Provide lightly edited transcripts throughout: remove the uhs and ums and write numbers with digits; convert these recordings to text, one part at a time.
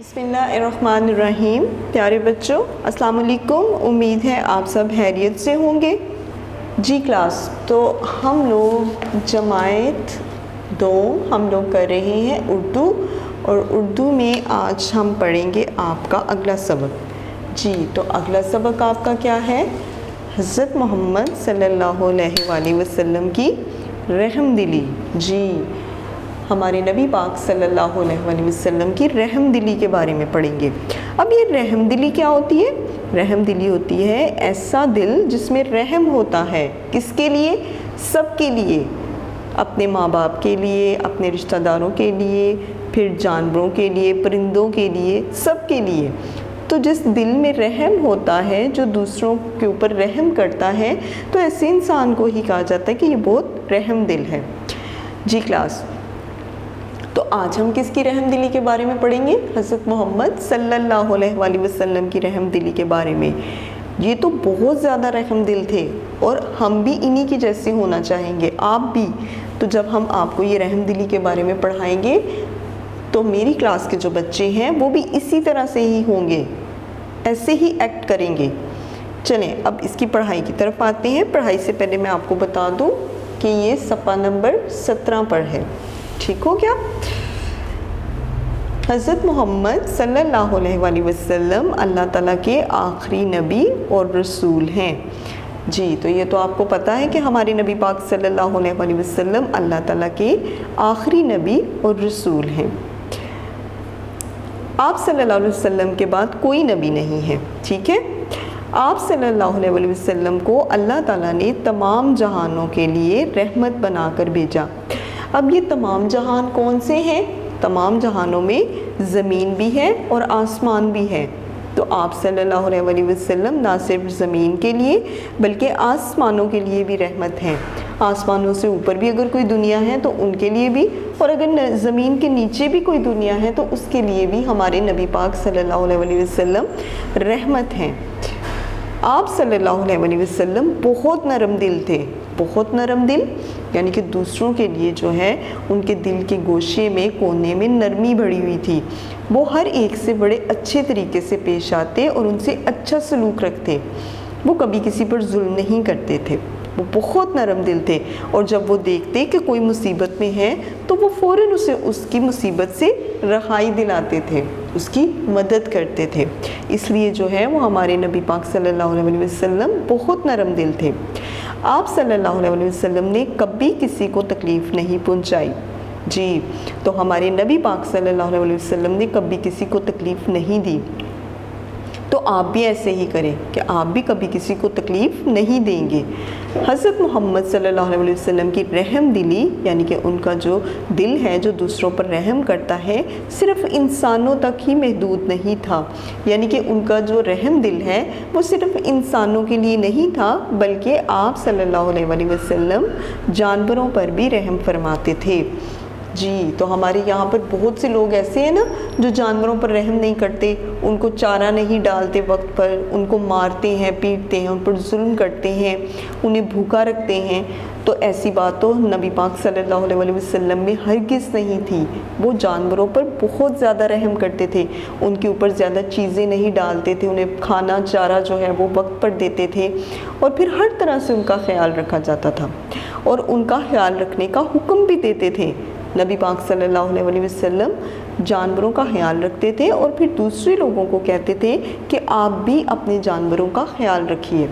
बिस्मिल्लाहिर्रहमानिर्रहीम। प्यारे बच्चों, अस्सलाम वालेकुम। उम्मीद है आप सब खैरियत से होंगे। जी क्लास, तो हम लोग जमायत 2 हम लोग कर रहे हैं उर्दू, और उर्दू में आज हम पढ़ेंगे आपका अगला सबक। जी, तो अगला सबक आपका क्या है? हज़रत मोहम्मद सल्लल्लाहु अलैहि वसल्लम की रहमदिली। जी, हमारे नबी पाक सल्लल्लाहु अलैहि वसल्लम की रहमदिली के बारे में पढ़ेंगे। अब ये रहमदिली क्या होती है? रहमदिली होती है ऐसा दिल जिसमें रहम होता है। किसके लिए? सबके लिए, अपने माँ बाप के लिए, अपने रिश्तेदारों के लिए, फिर जानवरों के लिए, परिंदों के लिए, सबके लिए। तो जिस दिल में रहम होता है, जो दूसरों के ऊपर रहम करता है, तो ऐसे इंसान को ही कहा जाता है कि ये बहुत रहम दिल है। जी क्लास, तो आज हम किसकी रहमदिली के बारे में पढ़ेंगे? हज़रत मोहम्मद सल्लल्लाहु अलैहि वसल्लम की रहमदिली के बारे में। ये तो बहुत ज़्यादा रहमदिल थे और हम भी इन्हीं की जैसे होना चाहेंगे, आप भी। तो जब हम आपको ये रहमदिली के बारे में पढ़ाएंगे तो मेरी क्लास के जो बच्चे हैं वो भी इसी तरह से ही होंगे, ऐसे ही एक्ट करेंगे। चलें अब इसकी पढ़ाई की तरफ आते हैं। पढ़ाई से पहले मैं आपको बता दूँ कि ये सफ़ा नंबर 17 पर है। ठीक हो क्या? हज़रत मोहम्मद सल्लल्लाहु अलैहि वसल्लम अल्लाह ताला के आखिरी नबी और रसूल हैं। जी, तो ये तो आपको पता है कि हमारे नबी पाक सल्लल्लाहु अलैहि वसल्लम अल्लाह ताला के आखिरी नबी और रसूल हैं। आप सल्लल्लाहु अलैहि वसल्लम के बाद कोई नबी नहीं है। ठीक है, आप सल्लल्लाहु अलैहि वसल्लम को अल्लाह ताला ने तमाम जहानों के लिए रहमत बनाकर भेजा। अब ये तमाम जहान कौन से हैं? तमाम जहानों में ज़मीन भी है और आसमान भी है। तो आप सल्लल्लाहु अलैहि वसल्लम ना सिर्फ ज़मीन के लिए बल्कि आसमानों के लिए भी रहमत हैं। आसमानों से ऊपर भी अगर कोई दुनिया है तो उनके लिए भी, और अगर ज़मीन के नीचे भी कोई दुनिया है तो उसके लिए भी हमारे नबी पाक सल्लल्लाहु अलैहि वसल्लम रहमत हैं। आप सल्लल्लाहु अलैहि वसल्लम बहुत नरम दिल थे, बहुत नरम दिल, यानी कि दूसरों के लिए जो है उनके दिल के गोशे में, कोने में नरमी भरी हुई थी। वो हर एक से बड़े अच्छे तरीके से पेश आते और उनसे अच्छा सलूक रखते। वो कभी किसी पर जुल्म नहीं करते थे। वो बहुत नरम दिल थे, और जब वो देखते कि कोई मुसीबत में है तो वो फ़ौरन उसे उसकी मुसीबत से रहाई दिलाते थे, उसकी मदद करते थे। इसलिए जो है वो हमारे नबी पाक सल्लल्लाहु अलैहि वसल्लम बहुत नरम दिल थे। आप सल्लल्लाहु अलैहि वसल्लम ने कभी किसी को तकलीफ़ नहीं पहुंचाई। जी, तो हमारे नबी पाक सल्लल्लाहु अलैहि वसल्लम ने कभी किसी को तकलीफ़ नहीं दी। तो आप भी ऐसे ही करें कि आप भी कभी किसी को तकलीफ़ नहीं देंगे। हज़रत मोहम्मद सल्लल्लाहु अलैहि वसल्लम की रहमदिली, यानी कि उनका जो दिल है जो दूसरों पर रहम करता है, सिर्फ़ इंसानों तक ही महदूद नहीं था। यानी कि उनका जो रहम दिल है वो सिर्फ़ इंसानों के लिए नहीं था, बल्कि आप सल्लल्लाहु अलैहि वसल्लम जानवरों पर भी रहम फरमाते थे। जी, तो हमारे यहाँ पर बहुत से लोग ऐसे हैं ना जो जानवरों पर रहम नहीं करते, उनको चारा नहीं डालते वक्त पर, उनको मारते हैं, पीटते हैं, उन पर जुल्म करते हैं, उन्हें भूखा रखते हैं। तो ऐसी बात तो नबी पाक सल्लल्लाहु अलैहि वसल्लम में हरगिज़ नहीं थी। वो जानवरों पर बहुत ज़्यादा रहम करते थे, उनके ऊपर ज़्यादा चीज़ें नहीं डालते थे, उन्हें खाना चारा जो है वो वक्त पर देते थे, और फिर हर तरह से उनका ख्याल रखा जाता था और उनका ख्याल रखने का हुक्म भी देते थे। नबी पाक सल्लल्लाहु अलैहि वसल्लम जानवरों का ख्याल रखते थे और फिर दूसरे लोगों को कहते थे कि आप भी अपने जानवरों का ख्याल रखिए।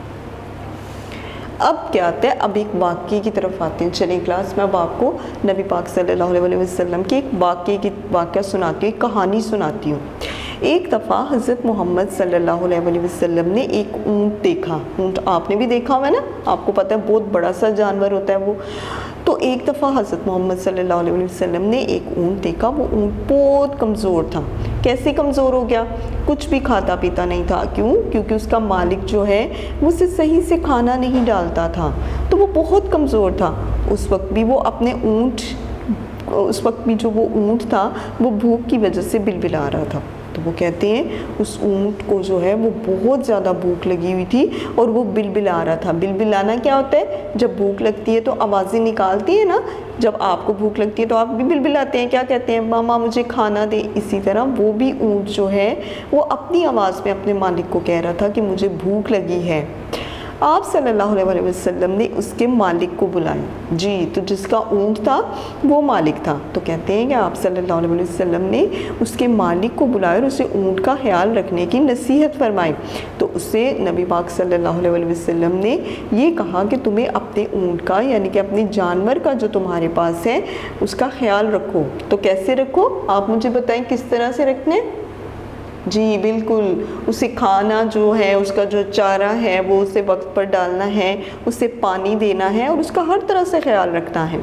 अब क्या आता है? अब एक वाक़ये की तरफ आते हैं। चलिए क्लास, मैं अब आपको नबी पाक सल्लल्लाहु अलैहि वसल्लम के एक वाक़या सुनाती हूँ, एक कहानी सुनाती हूँ। एक दफ़ा हज़रत मोहम्मद सल्लल्लाहु अलैहि वसल्लम ने एक ऊँट देखा। ऊँट आपने भी देखा हुआ है ना, आपको पता है बहुत बड़ा सा जानवर होता है वो। तो एक दफ़ा हज़रत मोहम्मद सल्लल्लाहु अलैहि वसल्लम ने एक ऊँट देखा। वो ऊँट बहुत कमज़ोर था। कैसे कमज़ोर हो गया? कुछ भी खाता पीता नहीं था। क्यों? क्योंकि उसका मालिक जो है वो उसे सही से खाना नहीं डालता था, तो वो बहुत कमज़ोर था। उस वक्त भी वो अपने ऊँट उस वक्त भी जो वो ऊँट था वो भूख की वजह से बिलबिला रहा था। तो वो कहते हैं उस ऊँट को जो है वो बहुत ज़्यादा भूख लगी हुई थी और वो बिलबिला रहा था। बिलबिलाना क्या होता है? जब भूख लगती है तो आवाज़ें निकालती है ना। जब आपको भूख लगती है तो आप भी बिलबिलाते हैं, क्या कहते हैं? मामा मुझे खाना दे। इसी तरह वो भी ऊँट जो है वो अपनी आवाज़ में अपने मालिक को कह रहा था कि मुझे भूख लगी है। आप सल्लल्लाहु अलैहि वसल्लम ने उसके मालिक को बुलाया। जी, तो जिसका ऊँट था वो मालिक था। तो कहते हैं कि आप सल्लल्लाहु अलैहि वसल्लम ने उसके मालिक को बुलाया और उसे ऊँट का ख्याल रखने की नसीहत फरमाई। तो उससे नबी पाक सल्लल्लाहु अलैहि वसल्लम ने ये कहा कि तुम्हें अपने ऊँट का यानी कि अपने जानवर का जो तुम्हारे पास है उसका ख्याल रखो। तो कैसे रखो? आप मुझे बताएं किस तरह से रखने? जी बिल्कुल, उसे खाना जो है, उसका जो चारा है वो उसे वक्त पर डालना है, उसे पानी देना है और उसका हर तरह से ख्याल रखना है।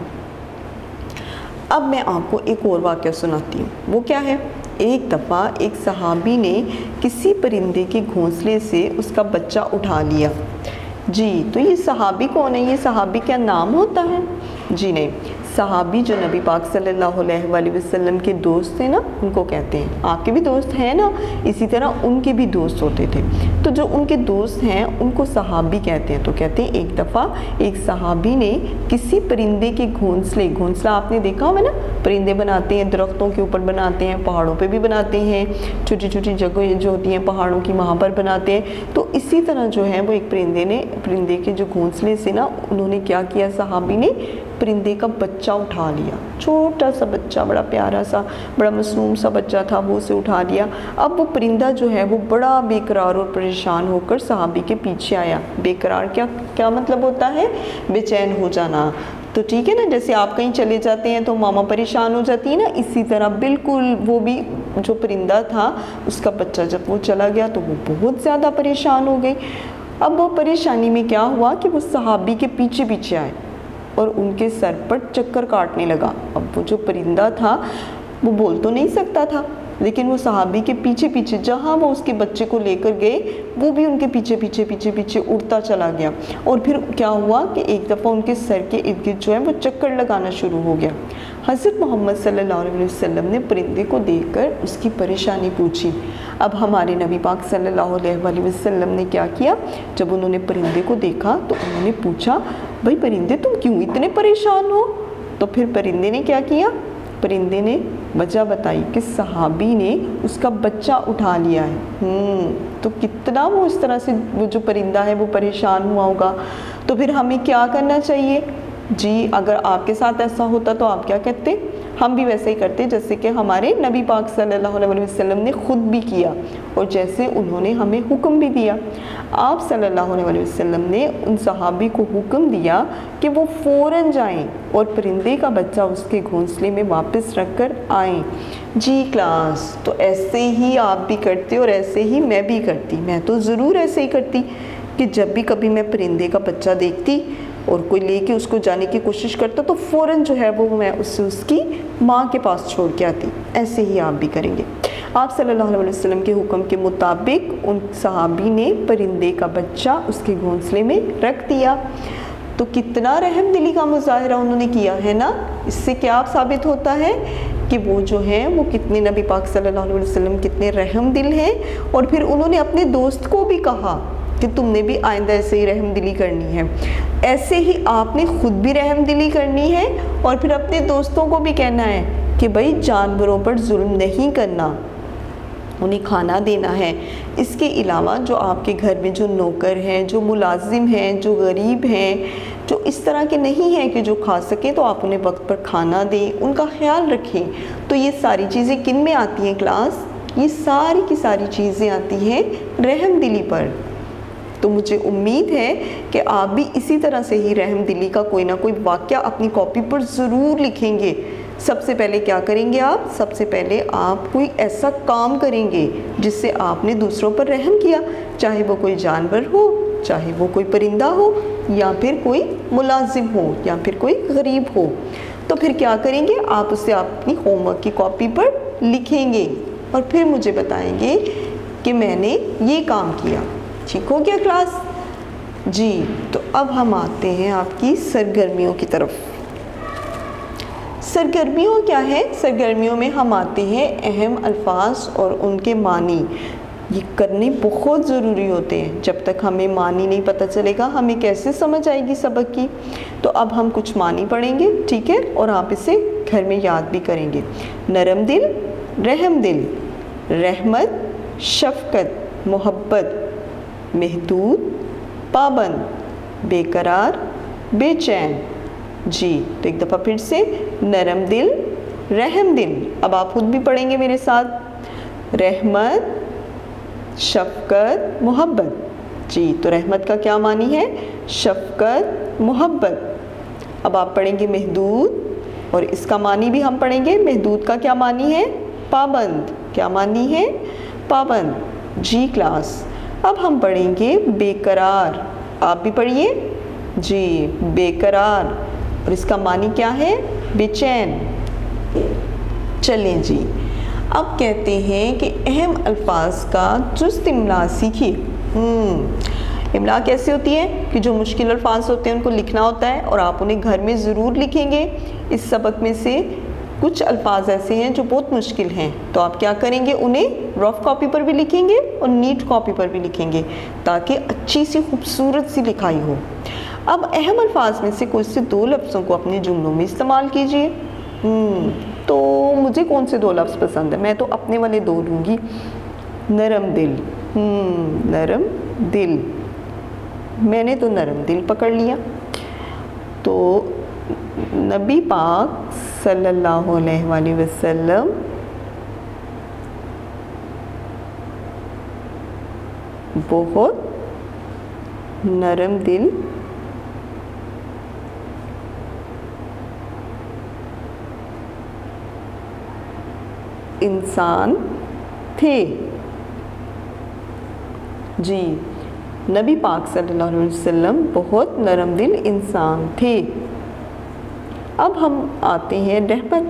अब मैं आपको एक और वाक़या सुनाती हूँ। वो क्या है? एक दफ़ा एक सहाबी ने किसी परिंदे के घोंसले से उसका बच्चा उठा लिया। जी, तो ये सहाबी कौन है? ये सहाबी क्या नाम होता है? जी नहीं, सहाबी जो नबी पाक सल्लल्लाहु अलैहि वसल्लम के दोस्त थे ना, उनको कहते हैं। आपके भी दोस्त हैं ना, इसी तरह उनके भी दोस्त होते थे। तो जो उनके दोस्त हैं उनको सहाबी कहते हैं। तो कहते हैं एक दफ़ा एक सहाबी ने किसी परिंदे के घोंसला आपने देखा होगा ना, परिंदे बनाते हैं, दरख्तों के ऊपर बनाते हैं, पहाड़ों पे भी बनाते हैं, छोटी छोटी जगह जो होती हैं पहाड़ों की वहाँ पर बनाते हैं। तो इसी तरह जो है वो एक परिंदे के जो घोंसले से ना उन्होंने क्या किया, सहाबी ने परिंदे का बच्चा उठा लिया। छोटा सा बच्चा, बड़ा प्यारा सा, बड़ा मासूम सा बच्चा था, वो उसे उठा लिया। अब वो परिंदा जो है वो बड़ा बेकरार और परेशान होकर सहाबी के पीछे आया। बेकरार क्या मतलब होता है? बेचैन हो जाना। तो ठीक है ना, जैसे आप कहीं चले जाते हैं तो मामा परेशान हो जाती है ना, इसी तरह बिल्कुल वो भी जो परिंदा था उसका बच्चा जब वो चला गया तो वो बहुत ज़्यादा परेशान हो गई। अब वो परेशानी में क्या हुआ कि वो सहाबी के पीछे पीछे आए और उनके सर पर चक्कर काटने लगा। अब वो जो परिंदा था वो बोल तो नहीं सकता था, लेकिन वो सहाबी के पीछे पीछे जहाँ वो उसके बच्चे को लेकर गए वो भी उनके पीछे पीछे पीछे पीछे उड़ता चला गया। और फिर क्या हुआ कि एक दफ़ा उनके सर के इर्द गिर्द जो है वो चक्कर लगाना शुरू हो गया। हज़रत मोहम्मद सल्लल्लाहु अलैहि वसल्लम ने परिंदे को देखकर उसकी परेशानी पूछी। अब हमारे नबी पाक सल्लल्लाहु अलैहि वसल्लम ने क्या किया, जब उन्होंने परिंदे को देखा तो उन्होंने पूछा, भाई परिंदे तुम क्यों इतने परेशान हो? तो फिर परिंदे ने क्या किया? परिंदे ने वजह बताई कि सहाबी ने उसका बच्चा उठा लिया है। तो कितना वो इस तरह से वो जो परिंदा है वो परेशान हुआ होगा। तो फिर हमें क्या करना चाहिए? जी, अगर आपके साथ ऐसा होता तो आप क्या कहते? हम भी वैसे ही करते जैसे कि हमारे नबी पाक सल्लल्लाहु अलैहि वसल्लम ने ख़ुद भी किया और जैसे उन्होंने हमें हुक्म भी दिया। आप सल्लल्लाहु अलैहि वसल्लम ने उन सहाबी को हुक्म दिया कि वो फ़ौरन जाएं और परिंदे का बच्चा उसके घोंसले में वापस रख कर आएँ। जी क्लास, तो ऐसे ही आप भी करते और ऐसे ही मैं भी करती। मैं तो ज़रूर ऐसे ही करती कि जब भी कभी मैं परिंदे का बच्चा देखती और कोई लेके उसको जाने की कोशिश करता तो फ़ौरन जो है वो मैं उससे उसकी माँ के पास छोड़ के आती। ऐसे ही आप भी करेंगे। आप सल्लल्लाहु अलैहि वसल्लम के हुक्म के मुताबिक उन सहाबी ने परिंदे का बच्चा उसके घोंसले में रख दिया। तो कितना रहम दिली का मुजाहिरा उन्होंने किया है ना। इससे क्या साबित होता है कि वो जो है वो कितने नबी पाक सल्लल्लाहु अलैहि वसल्लम कितने रहम दिल हैं। और फिर उन्होंने अपने दोस्त को भी कहा कि तुमने भी आइंदा ऐसे ही रहम दिली करनी है। ऐसे ही आपने ख़ुद भी रहम दिली करनी है और फिर अपने दोस्तों को भी कहना है कि भाई जानवरों पर जुल्म नहीं करना, उन्हें खाना देना है। इसके अलावा जो आपके घर में जो नौकर हैं, जो मुलाजिम हैं, जो गरीब हैं, जो इस तरह के नहीं हैं कि जो खा सकें, तो आप उन्हें वक्त पर खाना दें, उनका ख्याल रखें। तो ये सारी चीज़ें किन में आती हैं क्लास? ये सारी की सारी चीज़ें आती हैं रहम दिली पर। तो मुझे उम्मीद है कि आप भी इसी तरह से ही रहम दिली का कोई ना कोई वाक़या अपनी कॉपी पर ज़रूर लिखेंगे। सबसे पहले क्या करेंगे आप? सबसे पहले आप कोई ऐसा काम करेंगे जिससे आपने दूसरों पर रहम किया, चाहे वो कोई जानवर हो, चाहे वो कोई परिंदा हो, या फिर कोई मुलाजिम हो, या फिर कोई गरीब हो। तो फिर क्या करेंगे आप? उसे अपनी होमवर्क की कॉपी पर लिखेंगे और फिर मुझे बताएंगे कि मैंने ये काम किया। ठीक हो गया क्लास? जी, तो अब हम आते हैं आपकी सरगर्मियों की तरफ। सरगर्मियों क्या है? सरगर्मियों में हम आते हैं अहम अल्फाज और उनके मानी। ये करने बहुत ज़रूरी होते हैं। जब तक हमें मानी नहीं पता चलेगा हमें कैसे समझ आएगी सबक की। तो अब हम कुछ मानी पढ़ेंगे, ठीक है, और आप इसे घर में याद भी करेंगे। नरम दिल, रहम दिल, रहमत, शफ़क़त, मोहब्बत, महदूद, पाबंद, बेकरार, बेचैन। जी, तो एक दफ़ा फिर से, नरम दिल, रहम दिल। अब आप खुद भी पढ़ेंगे मेरे साथ। रहमत, शफ़क़त, मोहब्बत। जी, तो रहमत का क्या मानी है? शफ़क़त, मोहब्बत। अब आप पढ़ेंगे महदूद, और इसका मानी भी हम पढ़ेंगे। महदूद का क्या मानी है? पाबंद। क्या मानी है? पाबंद। जी क्लास। अब हम पढ़ेंगे बेकरार। आप भी पढ़िए। जी, बेकरार, और इसका मानी क्या है? बेचैन। चलें जी, अब कहते हैं कि अहम अल्फाज का चुस्त इमला सीखिए। इमला कैसे होती है कि जो मुश्किल अल्फाज होते हैं उनको लिखना होता है, और आप उन्हें घर में ज़रूर लिखेंगे। इस सबक में से कुछ अल्फाज ऐसे हैं जो बहुत मुश्किल हैं, तो आप क्या करेंगे, उन्हें रफ कॉपी पर भी लिखेंगे और नीट कॉपी पर भी लिखेंगे, ताकि अच्छी सी खूबसूरत सी लिखाई हो। अब अहम अल्फाज में से कुछ से 2 लफ्ज़ों को अपने जुमलों में इस्तेमाल कीजिए। तो मुझे कौन से 2 लफ्ज़ पसंद है? मैं तो अपने वाले 2 लूँगी। नरम दिल। नरम दिल, मैंने तो नरम दिल पकड़ लिया। तो नबी पाक सल्लल्लाहु अलैहि वसल्लम बहुत नरम दिल इंसान थे। जी, नबी पाक सल्लल्लाहु अलैहि वसल्लम बहुत नरम दिल इंसान थे। अब हम आते हैं रहमत।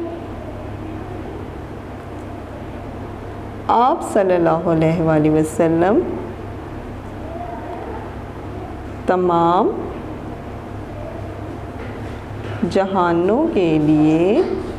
आप सल्लल्लाहु अलैहि वसल्लम तमाम जहानों के लिए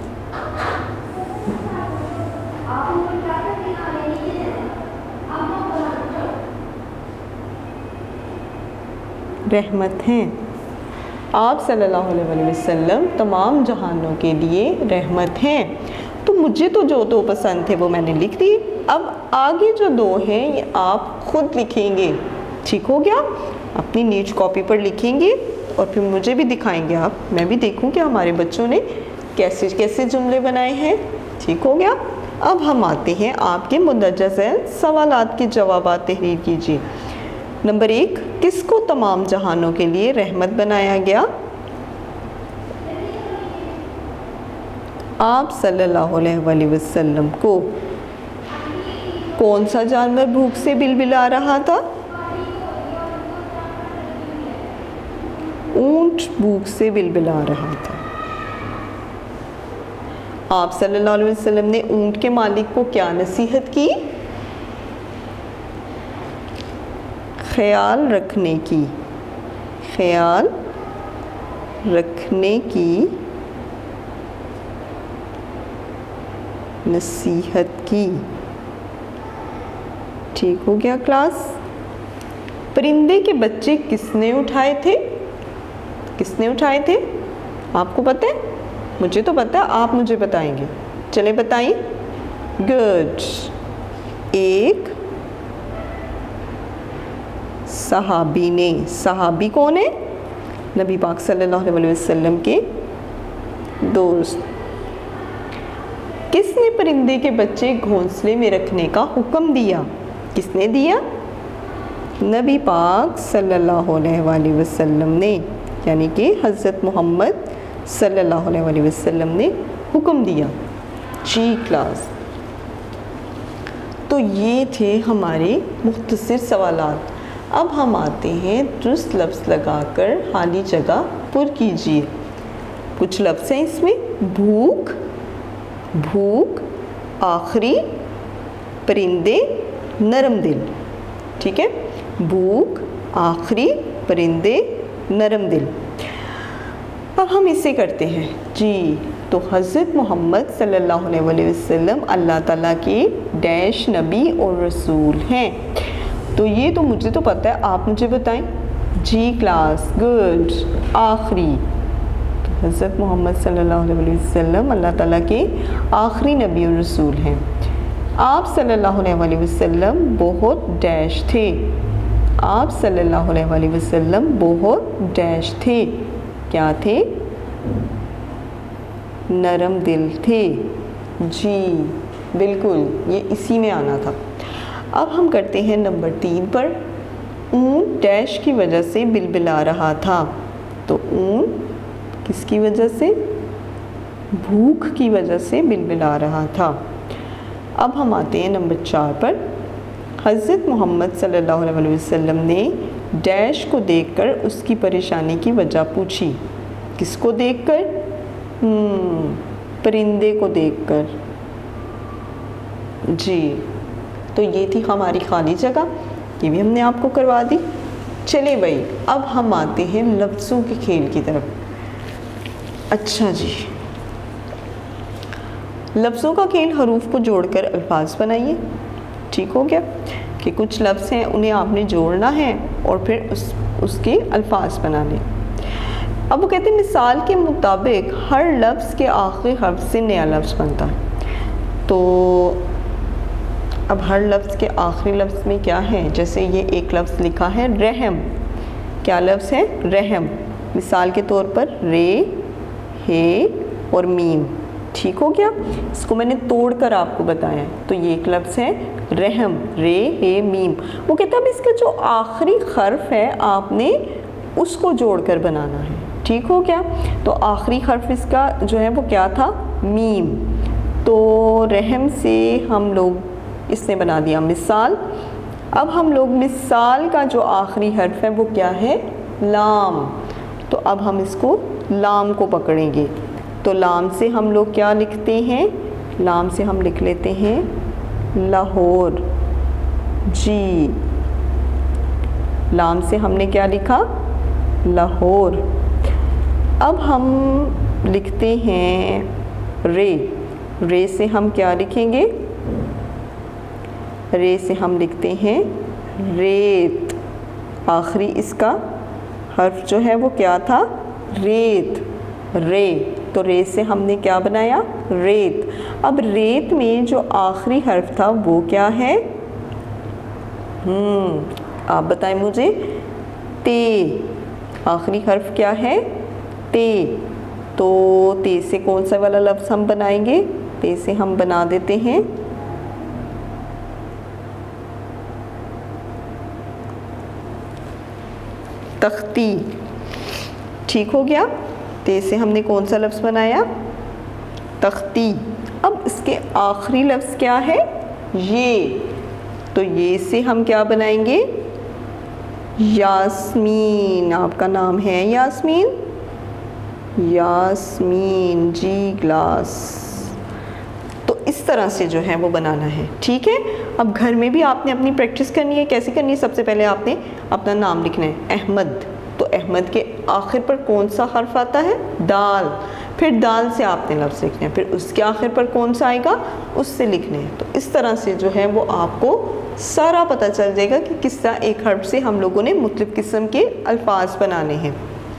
रहमत हैं। आप सल्लल्लाहु अलैहि वसल्लम तमाम जहानों के लिए रहमत हैं। तो मुझे तो जो 2 पसंद थे वो मैंने लिख दिए। अब आगे जो 2 हैं ये आप खुद लिखेंगे। ठीक हो गया? अपनी नीट कॉपी पर लिखेंगे और फिर मुझे भी दिखाएंगे आप। मैं भी देखूं कि हमारे बच्चों ने कैसे कैसे जुमले बनाए हैं। ठीक हो गया? अब हम आते हैं आपके मुंदरजा ज़ैल सवालात के जवाबात तहरीर कीजिए। नंबर 1, किसको तमाम जहानों के लिए रहमत बनाया गया? आप सल्लल्लाहु अलैहि वसल्लम को। कौन सा जानवर भूख से बिलबिला रहा था? ऊंट भूख से बिलबिला रहा था। आप सल्लल्लाहु अलैहि वसल्लम ने ऊंट के मालिक को क्या नसीहत की? ख्याल रखने की। ख्याल रखने की नसीहत की। ठीक हो गया क्लास? परिंदे के बच्चे किसने उठाए थे? किसने उठाए थे? आपको पता है? मुझे तो पता है, आप मुझे बताएंगे। चले बताइए। गुड। एक सहाबी ने। सहाबी कौन है? नबी पाक सल्लल्लाहु अलैहि वसल्लम के दोस्त। किसने परिंदे के बच्चे घोंसले में रखने का हुक्म दिया? किसने दिया? नबी पाक सल्लल्लाहु अलैहि वसल्लम ने, यानी कि हज़रत मोहम्मद सल्लल्लाहु अलैहि वसल्लम ने हुक्म दिया। जी क्लास। तो ये थे हमारे मुख्तसर सवालात। अब हम आते हैं दुरुस्त लफ्ज़ लगाकर खाली जगह पुर कीजिए। कुछ लफ्ज़ हैं इसमें। भूख, भूख, आखिरी, परिंदे, नरम दिल। ठीक है? भूख, आखिरी, परिंदे, नरम दिल। अब हम इसे करते हैं। जी, तो हज़रत मोहम्मद सल्लल्लाहु अलैहि वसल्लम अल्लाह ताला के डैश नबी और रसूल हैं। तो ये तो मुझे तो पता है, आप मुझे बताएं। जी क्लास, गुड। आखिरी, तो हज़रत मोहम्मद सल्लल्लाहु अलैहि वसल्लम अल्लाह ताला के आखिरी नबी और रसूल हैं। आप सल्लल्लाहु अलैहि वसल्लम बहुत डैश थे। आप सल्लल्लाहु अलैहि वसल्लम बहुत डैश थे। क्या थे? नरम दिल थे। जी बिल्कुल, ये इसी में आना था। अब हम करते हैं नंबर 3 पर। ऊँट डैश की वजह से बिलबिला रहा था। तो ऊँट किसकी वजह से? भूख की वजह से बिलबिला रहा था। अब हम आते हैं नंबर 4 पर। हज़रत मोहम्मद सल्लल्लाहु अलैहि वसल्लम ने डैश को देखकर उसकी परेशानी की वजह पूछी। किसको देखकर? परिंदे को देखकर। जी, तो ये थी हमारी खाली जगह, ये भी हमने आपको करवा दी। चले भाई, अब हम आते हैं लफ्ज़ों के खेल की तरफ। अच्छा जी, लफ्ज़ों का खेल, हरूफ को जोड़कर अल्फाज बनाइए। ठीक हो गया कि कुछ लफ्ज़ हैं उन्हें आपने जोड़ना है और फिर उसके अल्फाज बनाने। अब वो कहते हैं मिसाल के मुताबिक हर लफ्ज़ के आखिरी हर्फ से नया लफ्ज़ बनता है। तो अब हर लफ्ज़ के आखिरी लफ्ज़ में क्या है? जैसे ये एक लफ्ज़ लिखा है रहम। क्या लफ्ज़ है? रहम। मिसाल के तौर पर रे, हे और मीम। ठीक हो गया, इसको मैंने तोड़ कर आपको बताया है। तो ये एक लफ्ज़ है रहम, रे, हे, मीम। वो कहता है अब इसका जो आखिरी हर्फ है आपने उसको जोड़कर बनाना है। ठीक हो गया, तो आखिरी हर्फ इसका जो है वो क्या था? मीम। तो रहम से हम लोग इसने बना दिया मिसाल। अब हम लोग मिसाल का जो आखिरी हर्फ है वो क्या है? लाम। तो अब हम इसको लाम को पकड़ेंगे। तो लाम से हम लोग क्या लिखते हैं? लाम से हम लिख लेते हैं लाहौर। जी, लाम से हमने क्या लिखा? लाहौर। अब हम लिखते हैं रे। रे से हम क्या लिखेंगे? रे से हम लिखते हैं रेत। आखिरी इसका हर्फ जो है वो क्या था? रेत, रे। तो रे से हमने क्या बनाया? रेत। अब रेत में जो आखिरी हर्फ था वो क्या है? आप बताएं मुझे। ते। आखिरी हर्फ क्या है? ते। तो ते से कौन सा वाला लफ्ज़ हम बनाएंगे? ते से हम बना देते हैं तख्ती। ठीक हो गया, ते से हमने कौन सा लफ्ज़ बनाया? तख्ती। अब इसके आखिरी लफ्ज़ क्या है? ये। तो ये से हम क्या बनाएंगे? यास्मीन। आपका नाम है यास्मीन? यास्मीन, जी ग्लास। तो इस तरह से जो है वो बनाना है। ठीक है, अब घर में भी आपने अपनी प्रैक्टिस करनी है। कैसे करनी है? सबसे पहले आपने अपना नाम लिखना है अहमद। तो अहमद के आखिर पर कौन सा हर्फ आता है? दाल। फिर दाल से आपने लफ्ज़ लिखने हैं, फिर उसके आखिर पर कौन सा आएगा? उससे लिखने हैं। तो इस तरह से जो है वो आपको सारा पता चल जाएगा कि किस तरह एक हर्फ से हम लोगों ने मुख्तलिफ किस्म के अल्फाज बनाने हैं।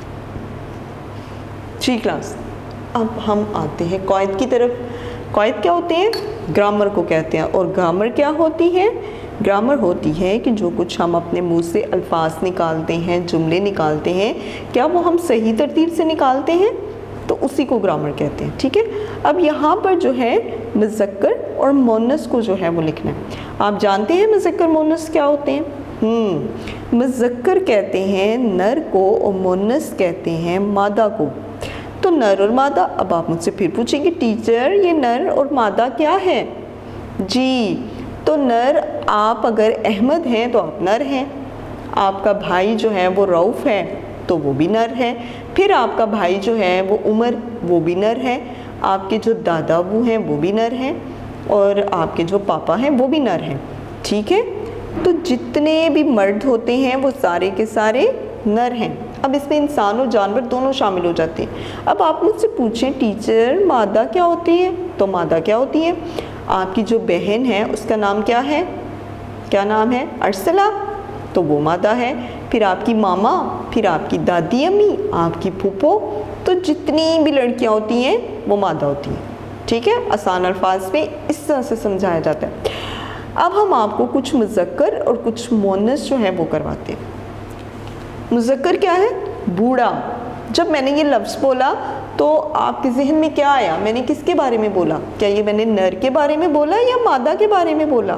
जी क्लास, अब हम आते हैं कॉयद की तरफ। कॉयद क्या होते हैं? ग्रामर को कहते हैं। और ग्रामर क्या होती है? ग्रामर होती है कि जो कुछ हम अपने मुंह से अल्फाज निकालते हैं, जुमले निकालते हैं, क्या वो हम सही तरतीब से निकालते हैं? तो उसी को ग्रामर कहते हैं। ठीक है, अब यहाँ पर जो है मुज़क्कर और मोनस को जो है वो लिखना है। आप जानते हैं मुज़क्कर मोनस क्या होते हैं? मुज़क्कर कहते हैं नर को और मोनस कहते हैं मादा को। तो नर और मादा। अब आप मुझसे फिर पूछेंगे टीचर ये नर और मादा क्या है? जी, तो नर, आप अगर अहमद हैं तो आप नर हैं। आपका भाई जो है वो रऊफ़ है तो वो भी नर है। फिर आपका भाई जो है वो उमर, वो भी नर है। आपके जो दादा अबू हैं वो भी नर हैं और आपके जो पापा हैं वो भी नर हैं। ठीक है, तो जितने भी मर्द होते हैं वो सारे के सारे नर हैं। अब इसमें इंसान और जानवर दोनों शामिल हो जाते हैं। अब आप मुझसे पूछें टीचर मादा क्या होती है, तो मादा क्या होती है? आपकी जो बहन है उसका नाम क्या है? क्या नाम है? अर्सला, तो वो मादा है। फिर आपकी मामा, फिर आपकी दादी अम्मी, आपकी फूफो, तो जितनी भी लड़कियां होती हैं वो मादा होती हैं। ठीक है, आसान अल्फाज में इस तरह से समझाया जाता है। अब हम आपको कुछ मुज़क्कर और कुछ मुअन्नस जो है वो करवाते हैं। मुज़क्कर क्या है? बूढ़ा। जब मैंने ये लफ्ज़ बोला तो आपके जहन में क्या आया? मैंने किसके बारे में बोला? क्या ये मैंने नर के बारे में बोला या मादा के बारे में बोला?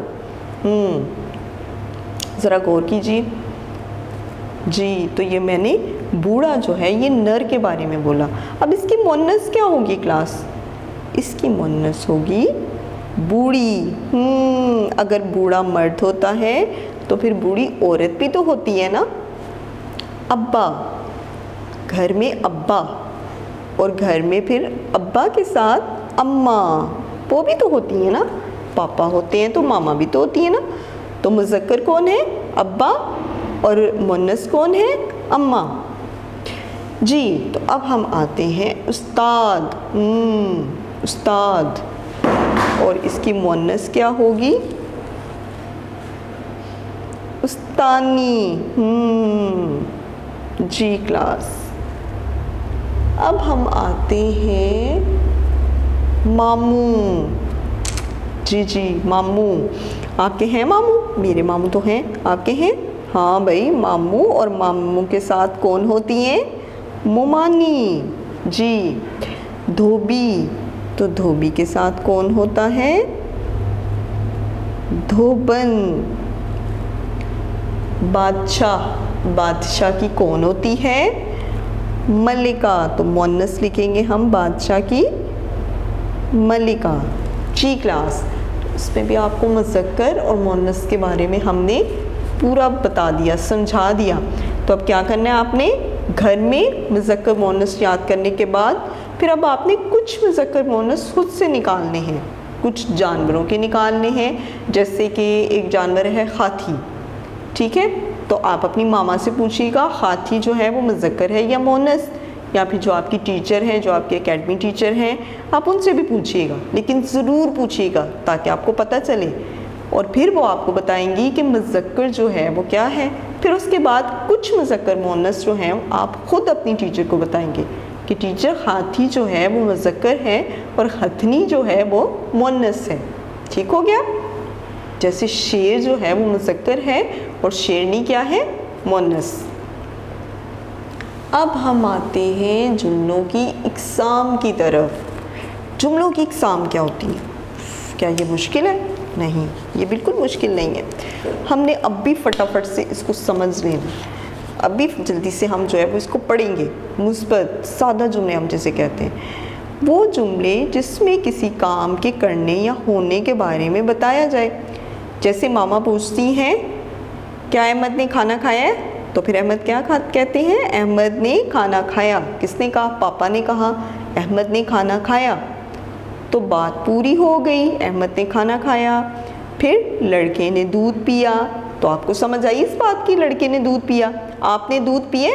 ज़रा गौर कीजिए जी। तो ये मैंने बूढ़ा जो है ये नर के बारे में बोला। अब इसकी मुअन्नस क्या होगी क्लास? इसकी मुअन्नस होगी बूढ़ी। अगर बूढ़ा मर्द होता है तो फिर बूढ़ी औरत भी तो होती है ना। अब्बा, घर में अब्बा, और घर में फिर अब्बा के साथ अम्मा, वो भी तो होती है ना। पापा होते हैं तो मामा भी तो होती है ना। तो मुज़क्कर कौन है? अब्बा, और मुअन्नस कौन है? अम्मा जी। तो अब हम आते हैं उस्ताद। उस्ताद, और इसकी मुअन्नस क्या होगी? उस्तानी। जी क्लास। अब हम आते हैं मामू। जी जी, मामू। आपके हैं मामू? मेरे मामू तो हैं। आपके हैं? हाँ भाई, मामू और मामू के साथ कौन होती हैं? मोमानी जी। धोबी, तो धोबी के साथ कौन होता है? धोबन। बादशाह, बादशाह की कौन होती है? मलिका। तो मुअन्नस लिखेंगे हम बादशाह की मलिका। जी क्लास। इसमें भी आपको मुज़क्कर और मुअन्नस के बारे में हमने पूरा बता दिया, समझा दिया। तो अब क्या करना है आपने? घर में मुज़क्कर मुअन्नस याद करने के बाद फिर अब आपने कुछ मुज़क्कर मुअन्नस खुद से निकालने हैं। कुछ जानवरों के निकालने हैं, जैसे कि एक जानवर है हाथी। ठीक है, तो आप अपनी मामा से पूछिएगा हाथी जो है वो मुज़क्कर है या मुअन्नस, या फिर जो आपकी टीचर हैं, जो आपके एकेडमी टीचर हैं, आप उनसे भी पूछिएगा, लेकिन ज़रूर पूछिएगा ताकि आपको पता चले। और फिर वो आपको बताएंगी कि मुज़क्कर जो है वो क्या है। फिर उसके बाद कुछ मुज़क्कर मुअन्नस जो हैं आप ख़ुद अपनी टीचर को बताएंगे कि टीचर हाथी जो है वो मुज़क्कर है और हथनी जो है वो मुअन्नस है। ठीक हो गया? जैसे शेर जो है वो मुज़क्कर है और शेरनी क्या है? मुअन्नस। अब हम आते हैं जुमलों की इक़साम की तरफ। जुमलों की इक़साम क्या होती है? क्या ये मुश्किल है? नहीं, ये बिल्कुल मुश्किल नहीं है। हमने अब भी फटाफट से इसको समझ लेना। अभी जल्दी से हम जो है वो इसको पढ़ेंगे। मुस्बत सादा जुमले हम जैसे कहते हैं, वो जुमले जिसमें किसी काम के करने या होने के बारे में बताया जाए। जैसे मामा पूछती हैं क्या अहमद ने खाना खाया है? तो फिर अहमद क्या कहते हैं? अहमद ने खाना खाया। किसने कहा? पापा ने कहा अहमद ने खाना खाया। तो बात पूरी हो गई, अहमद ने खाना खाया। फिर लड़के ने दूध पिया। तो आपको समझ आई इस बात की, लड़के ने दूध पिया। आपने दूध पिए?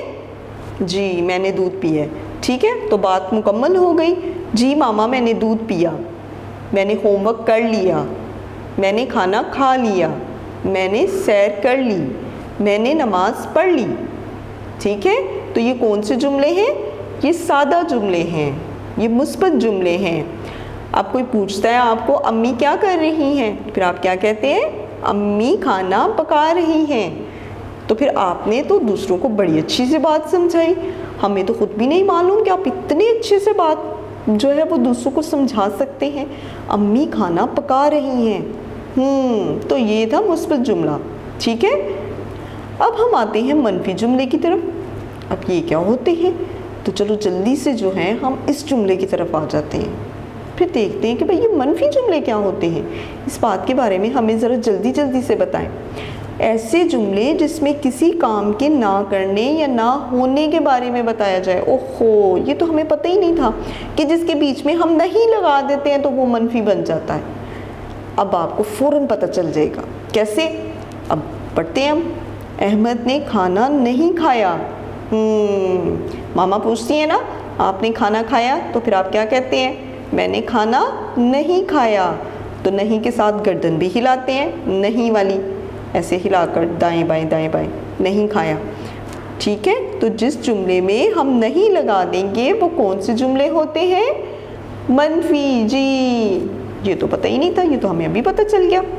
जी मैंने दूध पिया। ठीक है, तो बात मुकम्मल हो गई। जी मामा मैंने दूध पिया, मैंने होमवर्क कर लिया, मैंने खाना खा लिया, मैंने सैर कर ली, मैंने नमाज़ पढ़ ली। ठीक है, तो ये कौन से जुमले हैं? ये सादा जुमले हैं, ये मुस्बत जुमले हैं। अब कोई पूछता है आपको अम्मी क्या कर रही हैं, फिर आप क्या कहते हैं? अम्मी खाना पका रही हैं। तो फिर आपने तो दूसरों को बड़ी अच्छी से बात समझाई। हमें तो खुद भी नहीं मालूम कि आप इतने अच्छे से बात जो है वो दूसरों को समझा सकते हैं। अम्मी खाना पका रही हैं। तो ये था मुस्बत जुमला। ठीक है, अब हम आते हैं मनफी जुमले की तरफ। अब ये क्या होते हैं? तो चलो जल्दी से जो है हम इस जुमले की तरफ आ जाते हैं, फिर देखते हैं कि भाई ये मनफी जुमले क्या होते हैं। इस बात के बारे में हमें ज़रा जल्दी जल्दी से बताएं। ऐसे जुमले जिसमें किसी काम के ना करने या ना होने के बारे में बताया जाए। ओहो, ये तो हमें पता ही नहीं था कि जिसके बीच में हम नहीं लगा देते हैं तो वो मनफी बन जाता है। अब आपको फ़ौरन पता चल जाएगा कैसे। अब पढ़ते हैं हम। अहमद ने खाना नहीं खाया। मामा पूछती है ना, आपने खाना खाया? तो फिर आप क्या कहते हैं? मैंने खाना नहीं खाया। तो नहीं के साथ गर्दन भी हिलाते हैं, नहीं वाली ऐसे हिलाकर दाएं बाएं दाएं बाएं, नहीं खाया। ठीक है, तो जिस जुमले में हम नहीं लगा देंगे वो कौन से जुमले होते हैं? मनफी। जी, ये तो पता ही नहीं था, ये तो हमें अभी पता चल गया।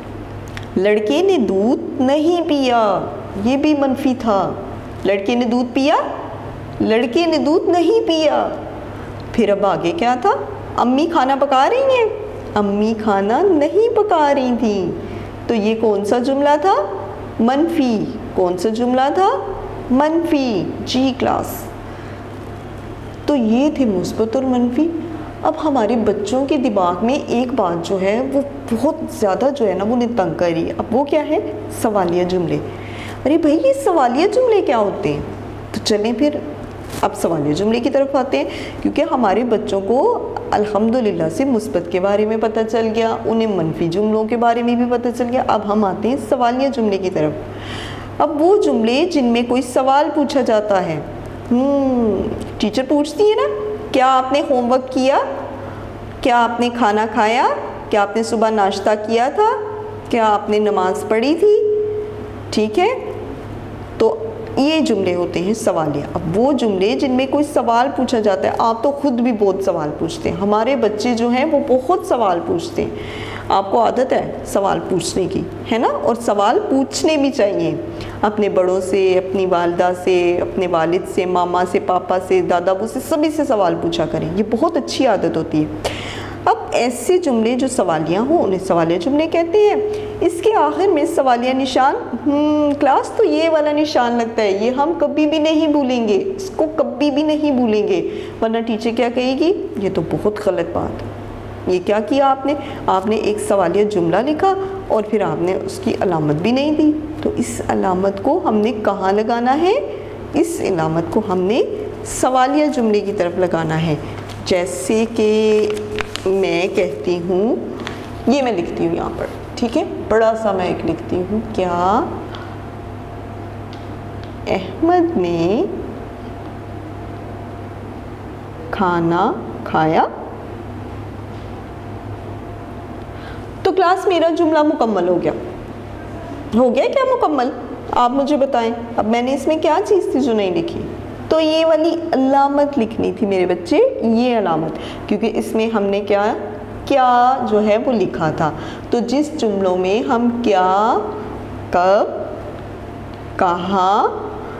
लड़के ने दूध नहीं पिया, ये भी मनफी था। लड़के ने दूध पिया, लड़के ने दूध नहीं पिया। फिर अब आगे क्या था? अम्मी खाना पका रही हैं, अम्मी खाना नहीं पका रही थी। तो ये कौन सा जुमला था? मनफी। कौन सा जुमला था? मनफी। जी क्लास। तो ये थे मुस्बत और मनफी। अब हमारे बच्चों के दिमाग में एक बात जो है वो बहुत ज़्यादा जो है ना वो उन्हें तंग कर रही है। अब वो क्या है? सवालिया जुमले। अरे भाई, ये सवालिया जुमले क्या होते हैं? तो चलें फिर अब सवालिया जुमले की तरफ आते हैं, क्योंकि हमारे बच्चों को अल्हम्दुलिल्लाह से मुस्बत के बारे में पता चल गया, उन्हें मनफी जुमलों के बारे में भी पता चल गया। अब हम आते हैं सवालिया जुमले की तरफ। अब वो जुमले जिनमें कोई सवाल पूछा जाता है। टीचर पूछती है ना, क्या आपने होमवर्क किया? क्या आपने खाना खाया? क्या आपने सुबह नाश्ता किया था? क्या आपने नमाज पढ़ी थी? ठीक है, तो ये जुमले होते हैं सवालिया। अब वो जुमले जिनमें कोई सवाल पूछा जाता है, आप तो खुद भी बहुत सवाल पूछते हैं, हमारे बच्चे जो हैं वो बहुत सवाल पूछते हैं। आपको आदत है सवाल पूछने की, है ना? और सवाल पूछने भी चाहिए अपने बड़ों से, अपनी वालिदा से, अपने वालिद से, मामा से, पापा से, दादा बू से, सभी से सवाल पूछा करें। ये बहुत अच्छी आदत होती है। अब ऐसे जुमले जो सवालिया हो उन्हें सवालिया जुमले कहते हैं। इसके आखिर में सवालिया निशान, क्लास तो ये वाला निशान लगता है, ये हम कभी भी नहीं भूलेंगे, इसको कभी भी नहीं भूलेंगे, वरना टीचर क्या कहेगी? ये तो बहुत गलत बात है, ये क्या किया आपने? आपने एक सवालिया जुमला लिखा और फिर आपने उसकी अलामत भी नहीं दी। तो इस अलामत को हमने कहाँ लगाना है? इस अलामत को हमने सवालिया जुमले की तरफ लगाना है। जैसे कि मैं कहती हूँ, ये मैं लिखती हूँ यहाँ पर, ठीक है, बड़ा सा मैं एक लिखती हूँ, क्या अहमद ने खाना खाया? तो क्लास मेरा जुमला मुकम्मल हो गया। हो गया क्या मुकम्मल? आप मुझे बताएं। अब मैंने इसमें क्या चीज़ थी जो नहीं लिखी? तो ये वाली अलामत लिखनी थी मेरे बच्चे, ये अलामत, क्योंकि इसमें हमने क्या जो है वो लिखा था। तो जिस जुमलों में हम क्या, कब, कहाँ,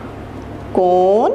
कौन,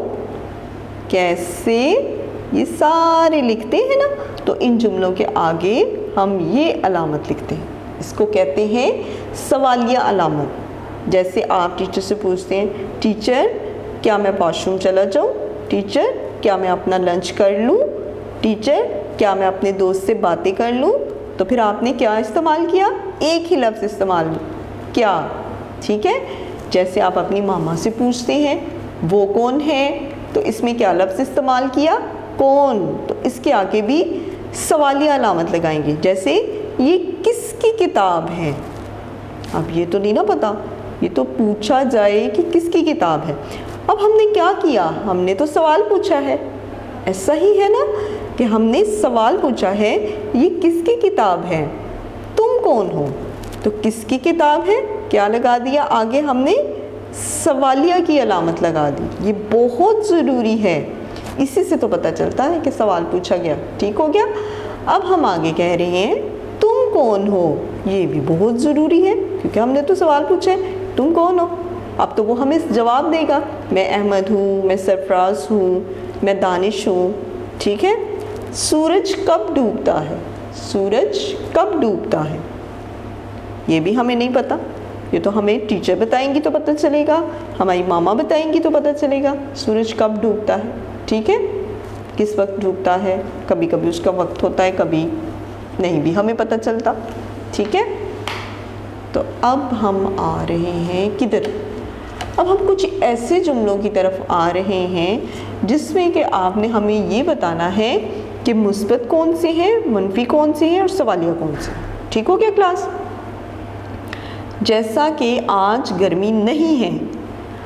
कैसे, ये सारे लिखते हैं ना, तो इन जुमलों के आगे हम ये अलामत लिखते हैं। इसको कहते हैं सवालिया अलामत। जैसे आप टीचर से पूछते हैं, टीचर क्या मैं वॉशरूम चला जाऊँ? टीचर क्या मैं अपना लंच कर लूँ? टीचर क्या मैं अपने दोस्त से बातें कर लूँ? तो फिर आपने क्या इस्तेमाल किया? एक ही लफ्ज़ इस्तेमाल, क्या। ठीक है, जैसे आप अपनी मामा से पूछते हैं वो कौन है, तो इसमें क्या लफ्ज़ इस्तेमाल किया? कौन। तो इसके आगे भी सवालिया अलामत लगाएंगे। जैसे ये किसकी किताब है? अब ये तो नहीं ना पता, ये तो पूछा जाए कि किसकी किताब है। अब हमने क्या किया? हमने तो सवाल पूछा है, ऐसा ही है ना कि हमने सवाल पूछा है, ये किसकी किताब है? तुम कौन हो? तो किसकी किताब है, क्या लगा दिया? आगे हमने सवालिया की अलामत लगा दी। ये बहुत ज़रूरी है, इसी से तो पता चलता है कि सवाल पूछा गया। ठीक हो गया। अब हम आगे कह रहे हैं तुम कौन हो, ये भी बहुत ज़रूरी है, क्योंकि हमने तो सवाल पूछा है तुम कौन हो। अब तो वो हमें जवाब देगा, मैं अहमद हूँ, मैं सरफराज हूँ, मैं दानिश हूँ। ठीक है। सूरज कब डूबता है? सूरज कब डूबता है? ये भी हमें नहीं पता, ये तो हमें टीचर बताएंगी तो पता चलेगा, हमारी मामा बताएंगी तो पता चलेगा सूरज कब डूबता है। ठीक है, किस वक्त डूबता है, कभी कभी उसका वक्त होता है, कभी नहीं भी हमें पता चलता। ठीक है, तो अब हम आ रहे हैं किधर? अब हम कुछ ऐसे जुमलों की तरफ आ रहे हैं जिसमें कि आपने हमें ये बताना है कि मुस्बत कौन से हैं, मनफी कौन से हैं और सवालिया कौन से हैं। ठीक हो गया क्लास? जैसा कि आज गर्मी नहीं है,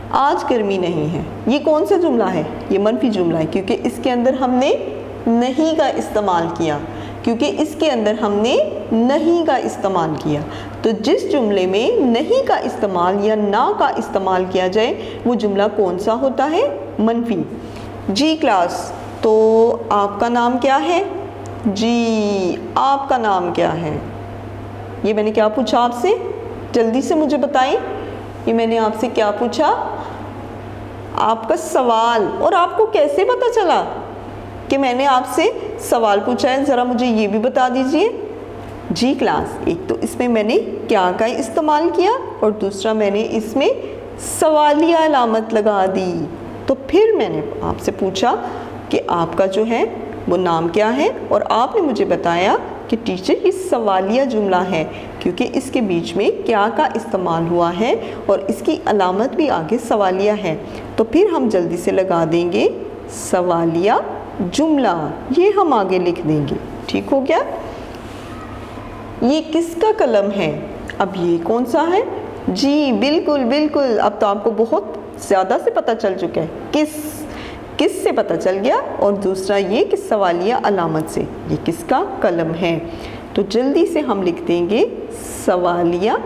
आज गर्मी नहीं है। ये कौन सा जुमला है? ये मनफी जुमला है, क्योंकि इसके अंदर हमने नहीं का इस्तेमाल किया, तो जिस जुमले में नहीं का इस्तेमाल या ना का इस्तेमाल किया जाए वो जुमला कौन सा होता है? मनफी। जी क्लास, तो आपका नाम क्या है? जी, आपका नाम क्या है? ये मैंने क्या पूछा आपसे? जल्दी से मुझे बताएं। ये मैंने आपसे क्या पूछा? आपका सवाल। और आपको कैसे पता चला कि मैंने आपसे सवाल पूछा है? ज़रा मुझे ये भी बता दीजिए। जी क्लास, एक तो इसमें मैंने क्या का इस्तेमाल किया और दूसरा मैंने इसमें सवालिया अलामत लगा दी। तो फिर मैंने आपसे पूछा कि आपका जो है वो नाम क्या है, और आपने मुझे बताया कि टीचर ये सवालिया जुमला है क्योंकि इसके बीच में क्या का इस्तेमाल हुआ है और इसकी अलामत भी आगे सवालिया है। तो फिर हम जल्दी से लगा देंगे सवालिया जुमला, ये हम आगे लिख देंगे। ठीक हो गया? ये किसका कलम है? अब ये कौन सा है? जी बिल्कुल बिल्कुल, अब तो आपको बहुत ज़्यादा से पता चल चुका है। किस से पता चल गया, और दूसरा ये कि सवालिया अलामत से ये किसका कलम है। तो जल्दी से हम लिख देंगे सवालिया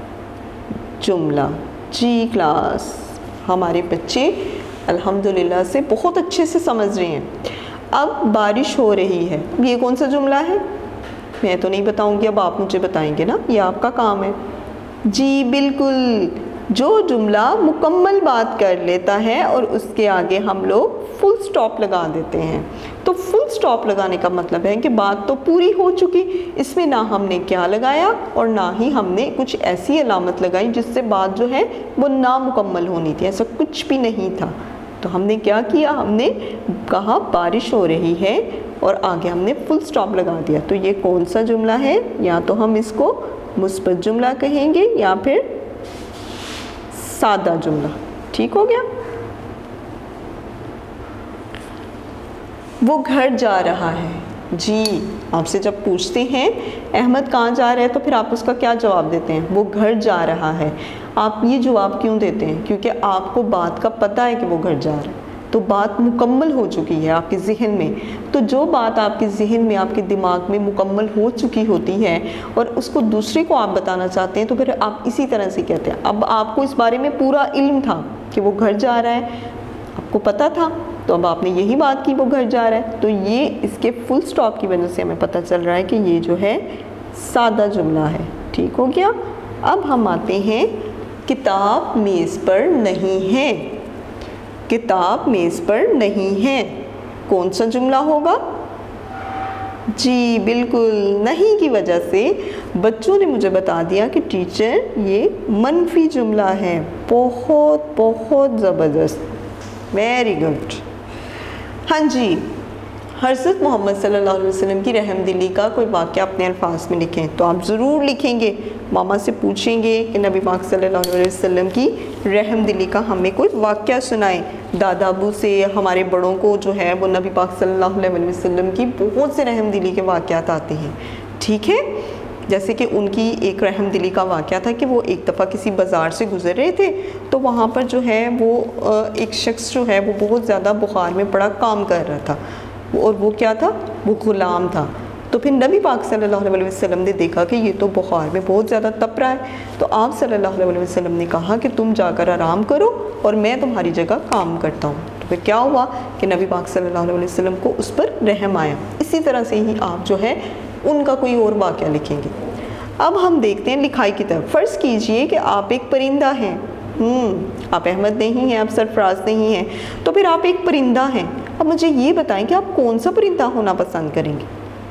जुमला। जी क्लास, हमारे बच्चे अल्हम्दुलिल्लाह से बहुत अच्छे से समझ रहे हैं। अब बारिश हो रही है, ये कौन सा जुमला है? मैं तो नहीं बताऊंगी, अब आप मुझे बताएंगे ना, ये आपका काम है। जी बिल्कुल, जो जुमला मुकम्मल बात कर लेता है और उसके आगे हम लोग फुल स्टॉप लगा देते हैं। तो फुल स्टॉप लगाने का मतलब है कि बात तो पूरी हो चुकी, इसमें ना हमने क्या लगाया और ना ही हमने कुछ ऐसी अलामत लगाई जिससे बात जो है वो नामुकम्मल होनी थी, ऐसा कुछ भी नहीं था। तो हमने क्या किया? हमने कहा बारिश हो रही है और आगे हमने फुल स्टॉप लगा दिया। तो ये कौन सा जुमला है? या तो हम इसको मुस्बत जुमला कहेंगे या फिर सादा जुमला। ठीक हो गया? वो घर जा रहा है। जी, आपसे जब पूछते हैं अहमद कहाँ जा रहा है तो फिर आप उसका क्या जवाब देते हैं? वो घर जा रहा है। आप ये जवाब क्यों देते हैं? क्योंकि आपको बात का पता है कि वो घर जा रहा है, तो बात मुकम्मल हो चुकी है आपके ज़हन में। तो जो बात आपके ज़हन में, आपके दिमाग में मुकम्मल हो चुकी होती है और उसको दूसरे को आप बताना चाहते हैं तो फिर आप इसी तरह से कहते हैं। अब आपको इस बारे में पूरा इल्म था कि वो घर जा रहा है, आपको पता था, तो अब आपने यही बात की वो घर जा रहा है। तो ये इसके फुल स्टॉप की वजह से हमें पता चल रहा है कि ये जो है सादा जुमला है। ठीक हो गया? अब हम आते हैं किताब मेज़ पर नहीं है। किताब मेज़ पर नहीं है, कौन सा जुमला होगा? जी बिल्कुल, नहीं की वजह से बच्चों ने मुझे बता दिया कि टीचर ये मनफी जुमला है। बहुत बहुत ज़बरदस्त, वेरी गुड। हाँ जी, हज़रत मोहम्मद सल्लल्लाहु अलैहि वसल्लम की रहमदिली का कोई वाक़या अपने अल्फाज में लिखें। तो आप ज़रूर लिखेंगे, मामा से पूछेंगे कि नबी पाक सल्लल्लाहु अलैहि वसल्लम की रहमदिली का हमें कोई वाक़या सुनाएं। दादा अबू से, हमारे बड़ों को जो है वो नबी पाक सल्लल्लाहु अलैहि वसल्लम की बहुत से रहमदिली के वाक़यात आते हैं। ठीक है? जैसे कि उनकी एक रहमदिली का वाक़या था कि वो एक दफ़ा किसी बाज़ार से गुज़र रहे थे, तो वहाँ पर जो है वो एक शख्स जो है वो बहुत ज़्यादा बुखार में पड़ा काम कर रहा था, और वो क्या था? वो ग़ुलाम था। तो फिर नबी पाक सल्लल्लाहु अलैहि वसल्लम ने देखा कि ये तो बुखार में बहुत ज़्यादा तप रहा है, तो आप सल्लल्लाहु अलैहि वसल्लम ने कहा कि तुम जाकर आराम करो और मैं तुम्हारी जगह काम करता हूँ। तो फिर क्या हुआ कि नबी पाक सल्लल्लाहु अलैहि वसल्लम को उस पर रहम आया। इसी तरह से ही आप जो है उनका कोई और वाक़या लिखेंगे। अब हम देखते हैं लिखाई की तरफ। फ़र्ज़ कीजिए कि आप एक परिंदा हैं। आप अहमद नहीं हैं, आप सरफराज नहीं हैं, तो फिर आप एक परिंदा हैं। अब मुझे ये बताएं कि आप कौन सा परिंदा होना पसंद करेंगे?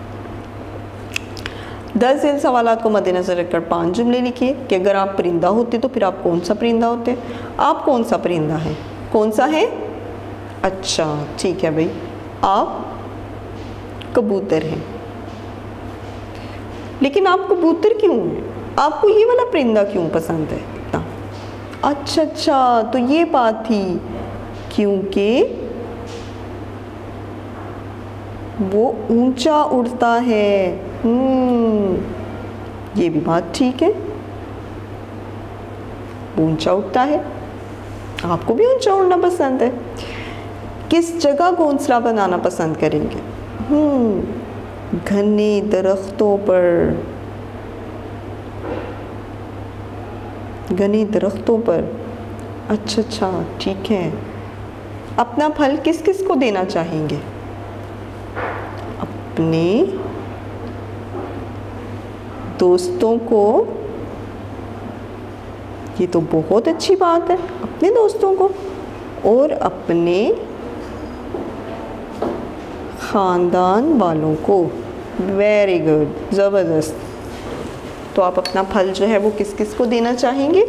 10 झेल सवालात को मद्देनज़र रखकर 5 जुमले लिखिए कि अगर आप परिंदा होते तो फिर आप कौन सा परिंदा होते? आप कौन सा परिंदा है? कौन सा है? अच्छा ठीक है भाई, आप कबूतर हैं। लेकिन आप कबूतर क्यों हैं? आपको ये वाला परिंदा क्यों पसंद है इतना? अच्छा, तो ये बात थी, क्योंकि वो ऊंचा उड़ता है। ये भी बात ठीक है, ऊंचा उड़ता है। आपको भी ऊंचा उड़ना पसंद है। किस जगह घोंसला बनाना पसंद करेंगे? घने दरख्तों पर, घने दरख्तों पर। अच्छा, ठीक है। अपना फल किस किस को देना चाहेंगे? अपने दोस्तों को। ये तो बहुत अच्छी बात है, अपने दोस्तों को और अपने ख़ानदान वालों को। वेरी गुड, ज़बरदस्त। तो आप अपना फल जो है वो किस किस को देना चाहेंगे?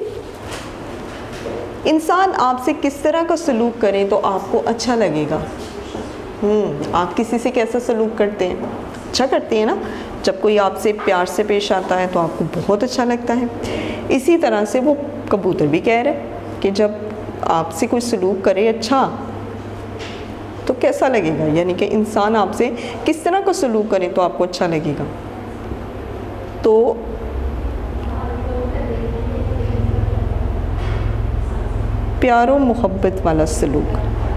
इंसान आपसे किस तरह का सलूक करें तो आपको अच्छा लगेगा? आप किसी से कैसा सलूक करते हैं? अच्छा करते हैं ना। जब कोई आपसे प्यार से पेश आता है तो आपको बहुत अच्छा लगता है। इसी तरह से वो कबूतर भी कह रहे हैं कि जब आपसे कोई सलूक करे अच्छा तो कैसा लगेगा, यानी कि इंसान आपसे किस तरह का सलूक करे तो आपको अच्छा लगेगा। तो प्यार और मोहब्बत वाला सलूक।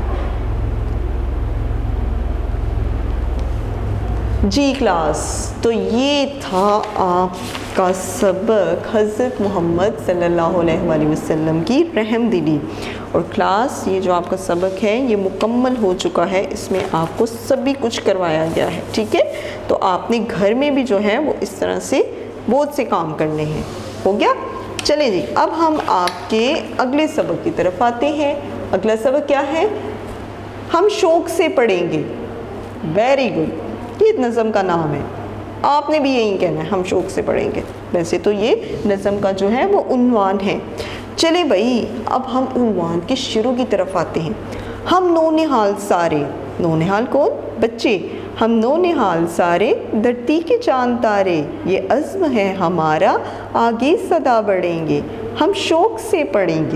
जी क्लास, तो ये था आपका सबक हज़रत मोहम्मद सल्लल्लाहु अलैहि वसल्लम की रहमदिली। और क्लास ये जो आपका सबक है ये मुकम्मल हो चुका है, इसमें आपको सभी कुछ करवाया गया है, ठीक है। तो आपने घर में भी जो है वो इस तरह से बहुत से काम करने हैं। हो गया? चलें जी, अब हम आपके अगले सबक की तरफ आते हैं। अगला सबक क्या है? हम शौक़ से पढ़ेंगे। वेरी गुड, ये नज़म का नाम है, आपने भी यही कहना है, हम शौक़ से पढ़ेंगे। वैसे तो ये नज़म का जो है वो उन्वान है। चले भाई, अब हम उन्वान के शुरू की तरफ आते हैं। हम नौनिहाल सारे, नौनिहाल कौन? बच्चे। हम नौनिहाल सारे, धरती के चांद तारे, ये अज़्म है हमारा, आगे सदा बढ़ेंगे, हम शौक़ से पढ़ेंगे।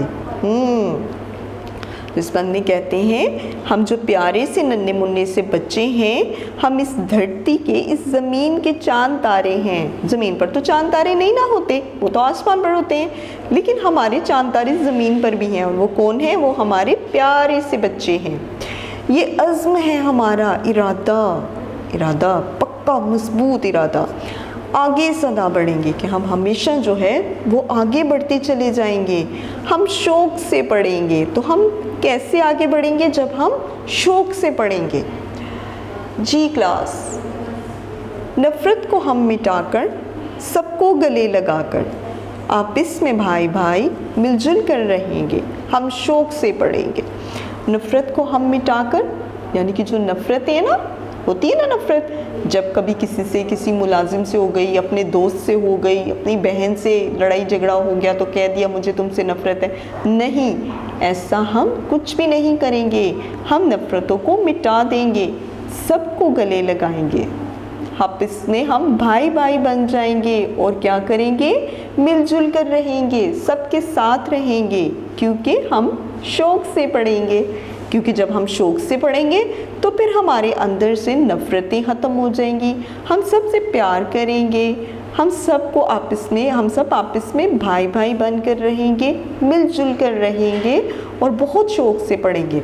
इस बंदे कहते हैं हम जो प्यारे से नन्हे मुन्ने से बच्चे हैं, हम इस धरती के, इस ज़मीन के चांद तारे हैं। ज़मीन पर तो चांद तारे नहीं ना होते, वो तो आसमान पर होते हैं, लेकिन हमारे चांद तारे ज़मीन पर भी हैं। और वो कौन है? वो हमारे प्यारे से बच्चे हैं। ये अज़्म है हमारा, इरादा, इरादा पक्का मजबूत इरादा, आगे सदा बढ़ेंगे, कि हम हमेशा जो है वो आगे बढ़ते चले जाएंगे। हम शौक़ से पढ़ेंगे। तो हम कैसे आगे बढ़ेंगे? जब हम शौक़ से पढ़ेंगे। जी क्लास, नफ़रत को हम मिटाकर, सबको गले लगाकर, आपस में भाई भाई मिलजुल कर रहेंगे, हम शौक़ से पढ़ेंगे। नफ़रत को हम मिटाकर, यानी कि जो नफ़रत है ना, होती है ना नफ़रत, जब कभी किसी से, किसी मुलाजिम से हो गई, अपने दोस्त से हो गई, अपनी बहन से लड़ाई झगड़ा हो गया तो कह दिया मुझे तुमसे नफ़रत है। नहीं, ऐसा हम कुछ भी नहीं करेंगे। हम नफ़रतों को मिटा देंगे, सबको गले लगाएंगे, आपस में हम भाई भाई बन जाएंगे। और क्या करेंगे? मिलजुल कर रहेंगे, सबके साथ रहेंगे, क्योंकि हम शौक़ से पढ़ेंगे। क्योंकि जब हम शौक़ से पढ़ेंगे तो फिर हमारे अंदर से नफ़रतें ख़त्म हो जाएंगी, हम सबसे प्यार करेंगे, हम सबको आपस में, हम सब आपस में भाई भाई बन कर रहेंगे, मिलजुल कर रहेंगे और बहुत शौक़ से पढ़ेंगे।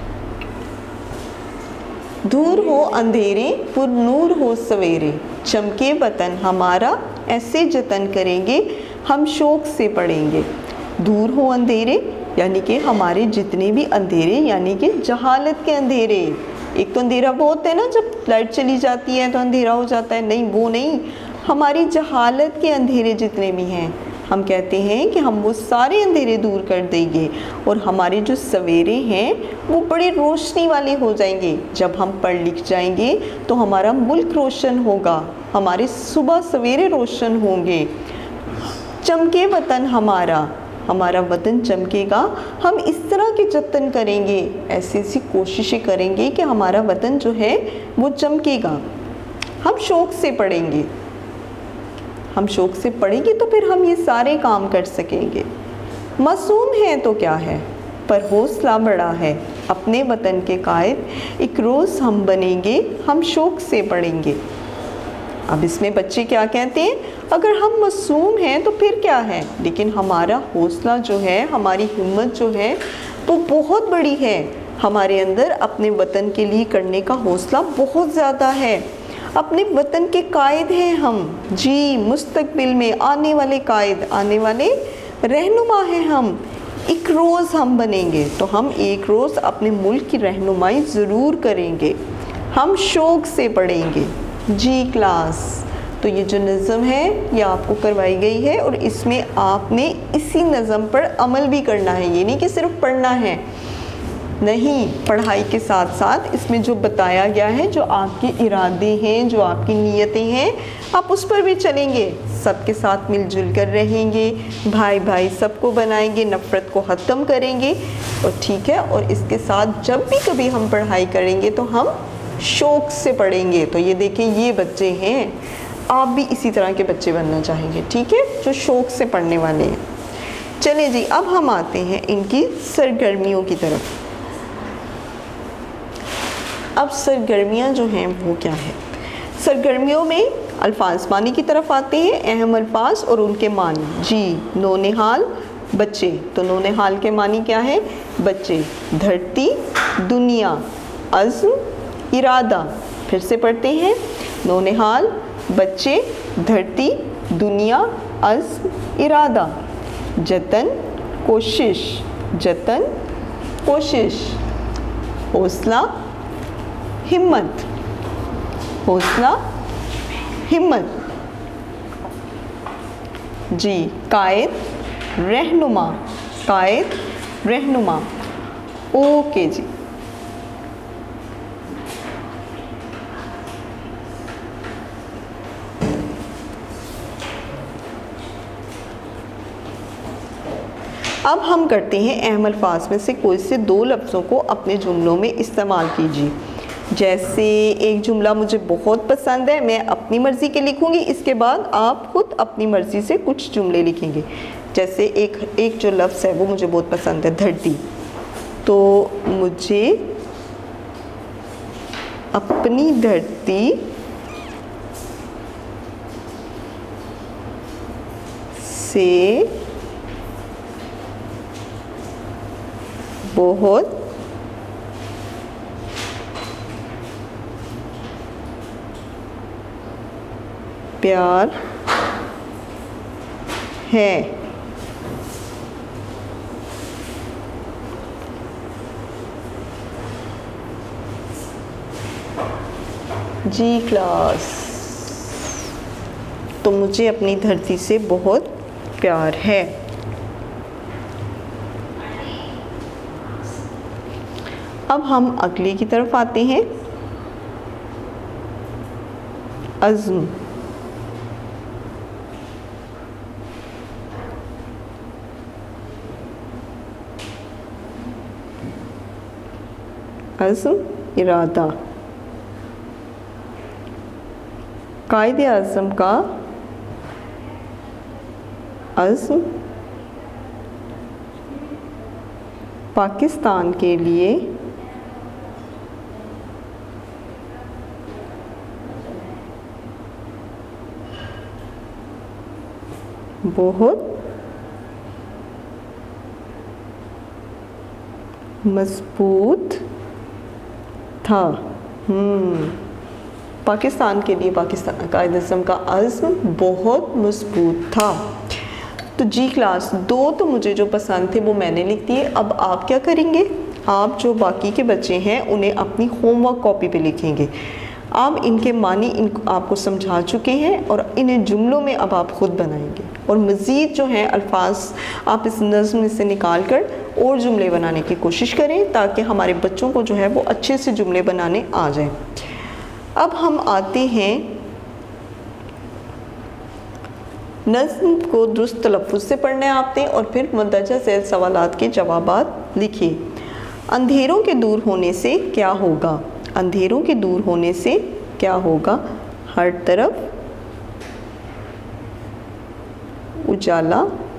दूर हो अंधेरे, पुर नूर हो सवेरे, चमके वतन हमारा, ऐसे जतन करेंगे, हम शौक़ से पढ़ेंगे। दूर हो अंधेरे, यानी कि हमारे जितने भी अंधेरे, यानी कि जहालत के अंधेरे। एक तो अंधेरा वो होता है ना, जब लाइट चली जाती है तो अंधेरा हो जाता है, नहीं वो नहीं, हमारी जहालत के अंधेरे जितने भी हैं, हम कहते हैं कि हम वो सारे अंधेरे दूर कर देंगे और हमारे जो सवेरे हैं वो बड़ी रोशनी वाले हो जाएंगे। जब हम पढ़ लिख जाएंगे तो हमारा मुल्क रोशन होगा, हमारे सुबह सवेरे रोशन होंगे। चमके वतन हमारा, हमारा वतन चमकेगा, हम इस तरह के जतन करेंगे, ऐसी ऐसी कोशिशें करेंगे कि हमारा वतन जो है वो चमकेगा। हम शौक़ से पढ़ेंगे, हम शौक़ से पढ़ेंगे तो फिर हम ये सारे काम कर सकेंगे। मासूम है तो क्या है, पर हौसला बड़ा है, अपने वतन के कायद, एक रोज़ हम बनेंगे, हम शौक़ से पढ़ेंगे। अब इसमें बच्चे क्या कहते हैं? अगर हम मासूम हैं तो फिर क्या है, लेकिन हमारा हौसला जो है, हमारी हिम्मत जो है, वो बहुत बड़ी है। हमारे अंदर अपने वतन के लिए करने का हौसला बहुत ज़्यादा है। अपने वतन के कायद हैं हम जी, मुस्तकबिल में आने वाले कायद, आने वाले रहनुमा हैं हम। एक रोज़ हम बनेंगे तो हम एक रोज़ अपने मुल्क की रहनुमाई ज़रूर करेंगे। हम शौक़ से पढ़ेंगे जी क्लास। तो ये जो नज़म है ये आपको करवाई गई है और इसमें आपने इसी नज़म पर अमल भी करना है। ये नहीं कि सिर्फ पढ़ना है, नहीं, पढ़ाई के साथ साथ इसमें जो बताया गया है, जो आपके इरादे हैं, जो आपकी नीयतें हैं, आप उस पर भी चलेंगे। सबके साथ मिलजुल कर रहेंगे, भाई भाई सबको बनाएंगे, नफ़रत को ख़त्म करेंगे। और ठीक है, और इसके साथ जब भी कभी हम पढ़ाई करेंगे तो हम शौक़ से पढ़ेंगे। तो ये देखें, ये बच्चे हैं, आप भी इसी तरह के बच्चे बनना चाहेंगे, ठीक है, जो शौक़ से पढ़ने वाले हैं। चलिए जी, अब हम आते हैं इनकी सरगर्मियों की तरफ। अब सरगर्मियाँ जो हैं वो क्या है? सरगर्मियों में अल्फाज मानी की तरफ आते हैं, अहम अल्फाज और उनके मानी जी। नौनिहाल बच्चे, तो नौनिहाल के मानी क्या है? बच्चे। धरती, दुनिया, अज़्म, इरादा। फिर से पढ़ते हैं, नौनिहाल बच्चे, धरती, दुनिया, अज़्म, इरादा। जतन, कोशिश, जतन, कोशिश। हौसला, हिम्मत, हौसला, हिम्मत जी। कायद, रहनुमा, कायद, रहनुमा। ओके जी। अब हम करते हैं अहम अल्फाज में से कोई से दो लफ्ज़ों को अपने जुमलों में इस्तेमाल कीजिए। जैसे एक जुमला मुझे बहुत पसंद है, मैं अपनी मर्ज़ी के लिखूंगी, इसके बाद आप खुद अपनी मर्ज़ी से कुछ जुमले लिखेंगे। जैसे एक जो लफ्ज़ है वो मुझे बहुत पसंद है, धरती। तो मुझे अपनी धरती से बहुत प्यार है। जी क्लास, तो मुझे अपनी धरती से बहुत प्यार है। अब हम अगले की तरफ आते हैं, अज़्म। अज़्म, इरादा। कायदे आज़म का अज़्म पाकिस्तान के लिए बहुत मजबूत था। पाकिस्तान के लिए पाकिस्तान कायदे आज़म का अज़्म बहुत मजबूत था। तो जी क्लास, दो तो मुझे जो पसंद थे वो मैंने लिख दिए। अब आप क्या करेंगे? आप जो बाकी के बच्चे हैं उन्हें अपनी होमवर्क कॉपी पे लिखेंगे। आप इनके मानी आपको समझा चुके हैं और इन्हें जुमलों में अब आप ख़ुद बनाएंगे। और मज़ीद जो हैं अल्फाज आप इस नज़्म में से निकाल कर और जुमले बनाने की कोशिश करें, ताकि हमारे बच्चों को जो है वो अच्छे से जुमले बनाने आ जाएं। अब हम आते हैं, नज़्म को दुरुस्त तलफ़्फ़ुज़ से पढ़ने आते हैं और फिर मंदरजा ज़ैल सवालात के जवाबात लिखिए। अंधेरों के दूर होने से क्या होगा? अंधेरों के दूर होने से क्या होगा? हर तरफ उजाला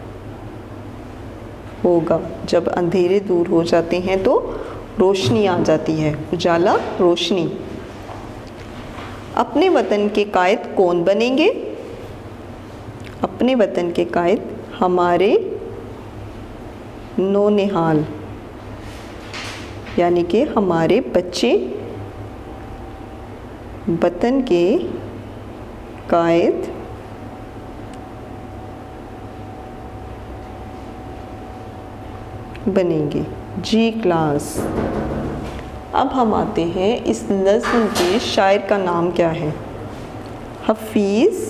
होगा। जब अंधेरे दूर हो जाते हैं तो रोशनी आ जाती है। उजाला, रोशनी। अपने वतन के कायद कौन बनेंगे? अपने वतन के कायद हमारे नौनिहाल। यानी कि हमारे बच्चे वतन के कायद बनेंगे। जी क्लास। अब हम आते हैं इस नज़्म के शायर का नाम क्या है? हफीज़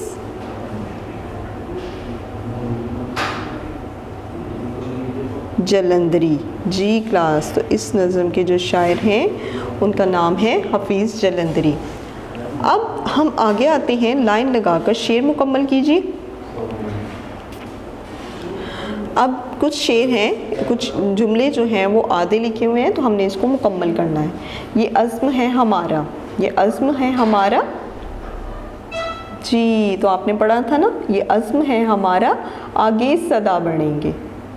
जलंधरी। जी क्लास। तो इस नज़्म के जो शायर हैं उनका नाम है हफीज़ जलंधरी। अब हम आगे आते हैं, लाइन लगाकर शेर मुकम्मल कीजिए। अब कुछ शेर हैं, कुछ जुमले जो हैं वो आधे लिखे हुए हैं, तो हमने इसको मुकम्मल करना है। ये अज़्म है हमारा, ये अज़्म है हमारा। जी, तो आपने पढ़ा था ना, ये अज़्म है हमारा, आगे सदा बढ़ेंगे।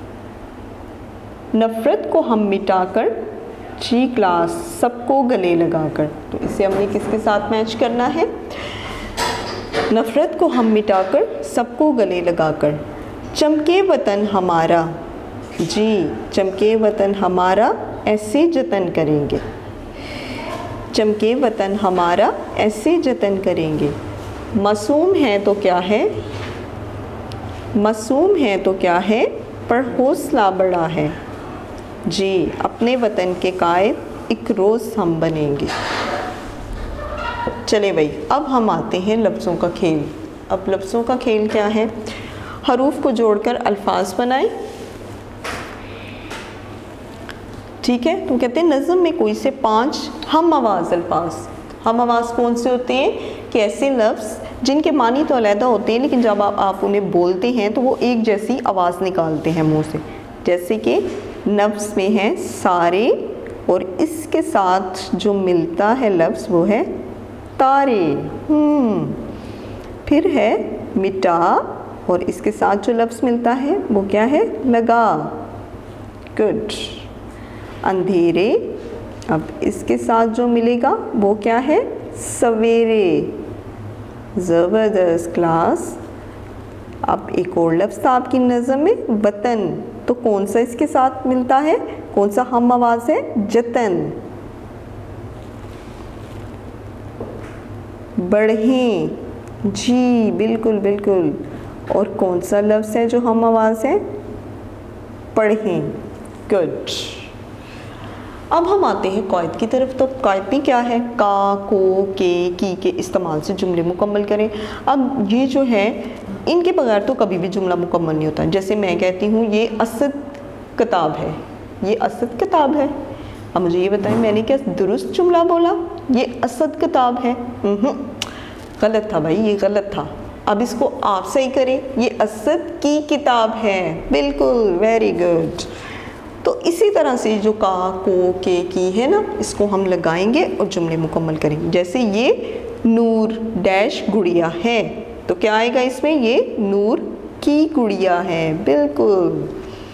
नफ़रत को हम मिटाकर, जी क्लास, सबको गले लगाकर। तो इसे हमने किसके साथ मैच करना है? नफ़रत को हम मिटाकर, सबको गले लगाकर। चमके वतन हमारा, जी चमके वतन हमारा, ऐसे जतन करेंगे। चमके वतन हमारा, ऐसे जतन करेंगे। मासूम है तो क्या है, मासूम है तो क्या है, पर हौसला बड़ा है। जी अपने वतन के कायद एक रोज़ हम बनेंगे। चले भाई, अब हम आते हैं लफ्ज़ों का खेल। अब लफ्ज़ों का खेल क्या है? हरूफ को जोड़कर अल्फाज बनाएं। ठीक है, तो कहते हैं नज़्म में कोई से 5 हम आवाज़ अल्फाज। हम आवाज़ कौन से होते हैं कि ऐसे लफ्ज़ जिनके मानी तो अलहदा होते हैं, लेकिन जब आप उन्हें बोलते हैं तो वो एक जैसी आवाज़ निकालते हैं मुँह से। जैसे कि नफ्स में है सारे, और इसके साथ जो मिलता है लफ्ज़ वो है तारे। फिर है मिटा, और इसके साथ जो लफ्ज़ मिलता है वो क्या है? लगा। गुड। अंधेरे, अब इसके साथ जो मिलेगा वो क्या है? सवेरे। ज़बरदस्त क्लास। अब एक और लफ्ज़ था आपकी नज़म में, वतन, तो कौन सा इसके साथ मिलता है? कौन सा हम आवाज़ है? जतन। बढ़ें, जी बिल्कुल बिल्कुल। और कौन सा लफ्ज़ है जो हम आवाज़ है? पढ़ें। गुड। अब हम आते हैं कायद की तरफ। तो कायद में क्या है? का, को, के, की के इस्तेमाल से जुमले मुकम्मल करें। अब ये जो है, इनके बगैर तो कभी भी जुमला मुकम्मल नहीं होता। जैसे मैं कहती हूँ ये असद किताब है, ये असद किताब है। अब मुझे ये बताएं, मैंने क्या दुरुस्त जुमला बोला? ये असद किताब है। गलत था भाई, ये गलत था। अब इसको आप सही करें, ये असद की किताब है। बिल्कुल, वेरी गुड। तो इसी तरह से जो का, को, के, की है ना, इसको हम लगाएंगे और जुमले मुकम्मल करेंगे। जैसे ये नूर डैश गुड़िया है, तो क्या आएगा इसमें? ये नूर की गुड़िया है। बिल्कुल।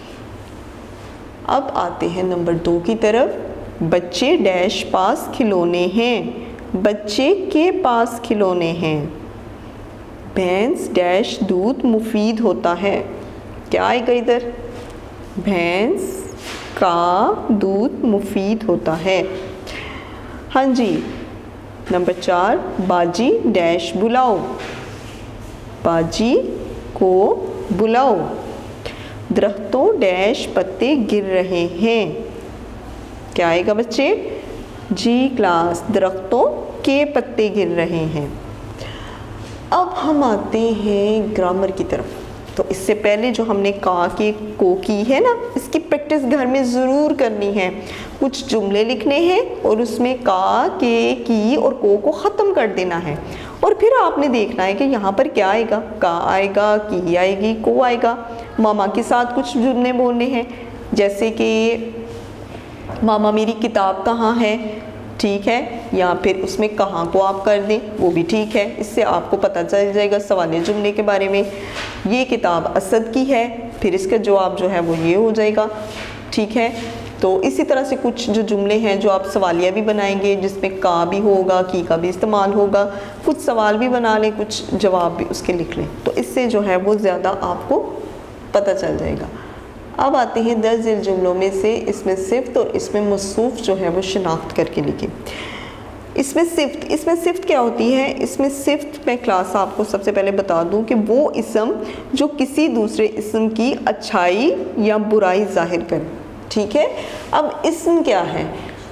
अब आते हैं नंबर 2 की तरफ। बच्चे डैश पास खिलौने हैं, बच्चे के पास खिलौने हैं। भैंस डैश दूध मुफीद होता है, क्या आएगा इधर? भैंस का दूध मुफीद होता है। हाँ जी। नंबर 4, बाजी डैश बुलाओ, बाजी को बुलाओ। दरख्तों डैश पत्ते गिर रहे हैं, क्या आएगा बच्चे? जी क्लास, दरख्तों के पत्ते गिर रहे हैं। अब हम आते हैं ग्रामर की तरफ। तो इससे पहले जो हमने का, के, को की है ना, इसकी प्रैक्टिस घर में ज़रूर करनी है। कुछ जुमले लिखने हैं और उसमें का, के, की और को ख़त्म कर देना है, और फिर आपने देखना है कि यहाँ पर क्या आएगा। का आएगा, की आएगी, को आएगा। मामा के साथ कुछ जुमले बोलने हैं, जैसे कि मामा मेरी किताब कहाँ है, ठीक है, या फिर उसमें कहाँ को आप कर दें, वो भी ठीक है। इससे आपको पता चल जाएगा सवाल जुमले के बारे में। ये किताब असद की है, फिर इसका जवाब जो है वो ये हो जाएगा, ठीक है। तो इसी तरह से कुछ जो जुमले हैं जो आप सवालिया भी बनाएंगे, जिसमें का भी होगा, की का भी इस्तेमाल होगा। कुछ सवाल भी बना लें, कुछ जवाब भी उसके लिख लें, तो इससे जो है वो ज़्यादा आपको पता चल जाएगा। अब आते हैं 10 ज़िल जुमलों में से इसमें सिफ्त और इसमें मौसूफ जो है वो शिनाख्त करके लिखें। इसमें सिफ्त क्या होती है? इसमें सिफ्त मैं क्लास आपको सबसे पहले बता दूं कि वो इसम जो किसी दूसरे इसम की अच्छाई या बुराई जाहिर करे। ठीक है, अब इसम क्या है?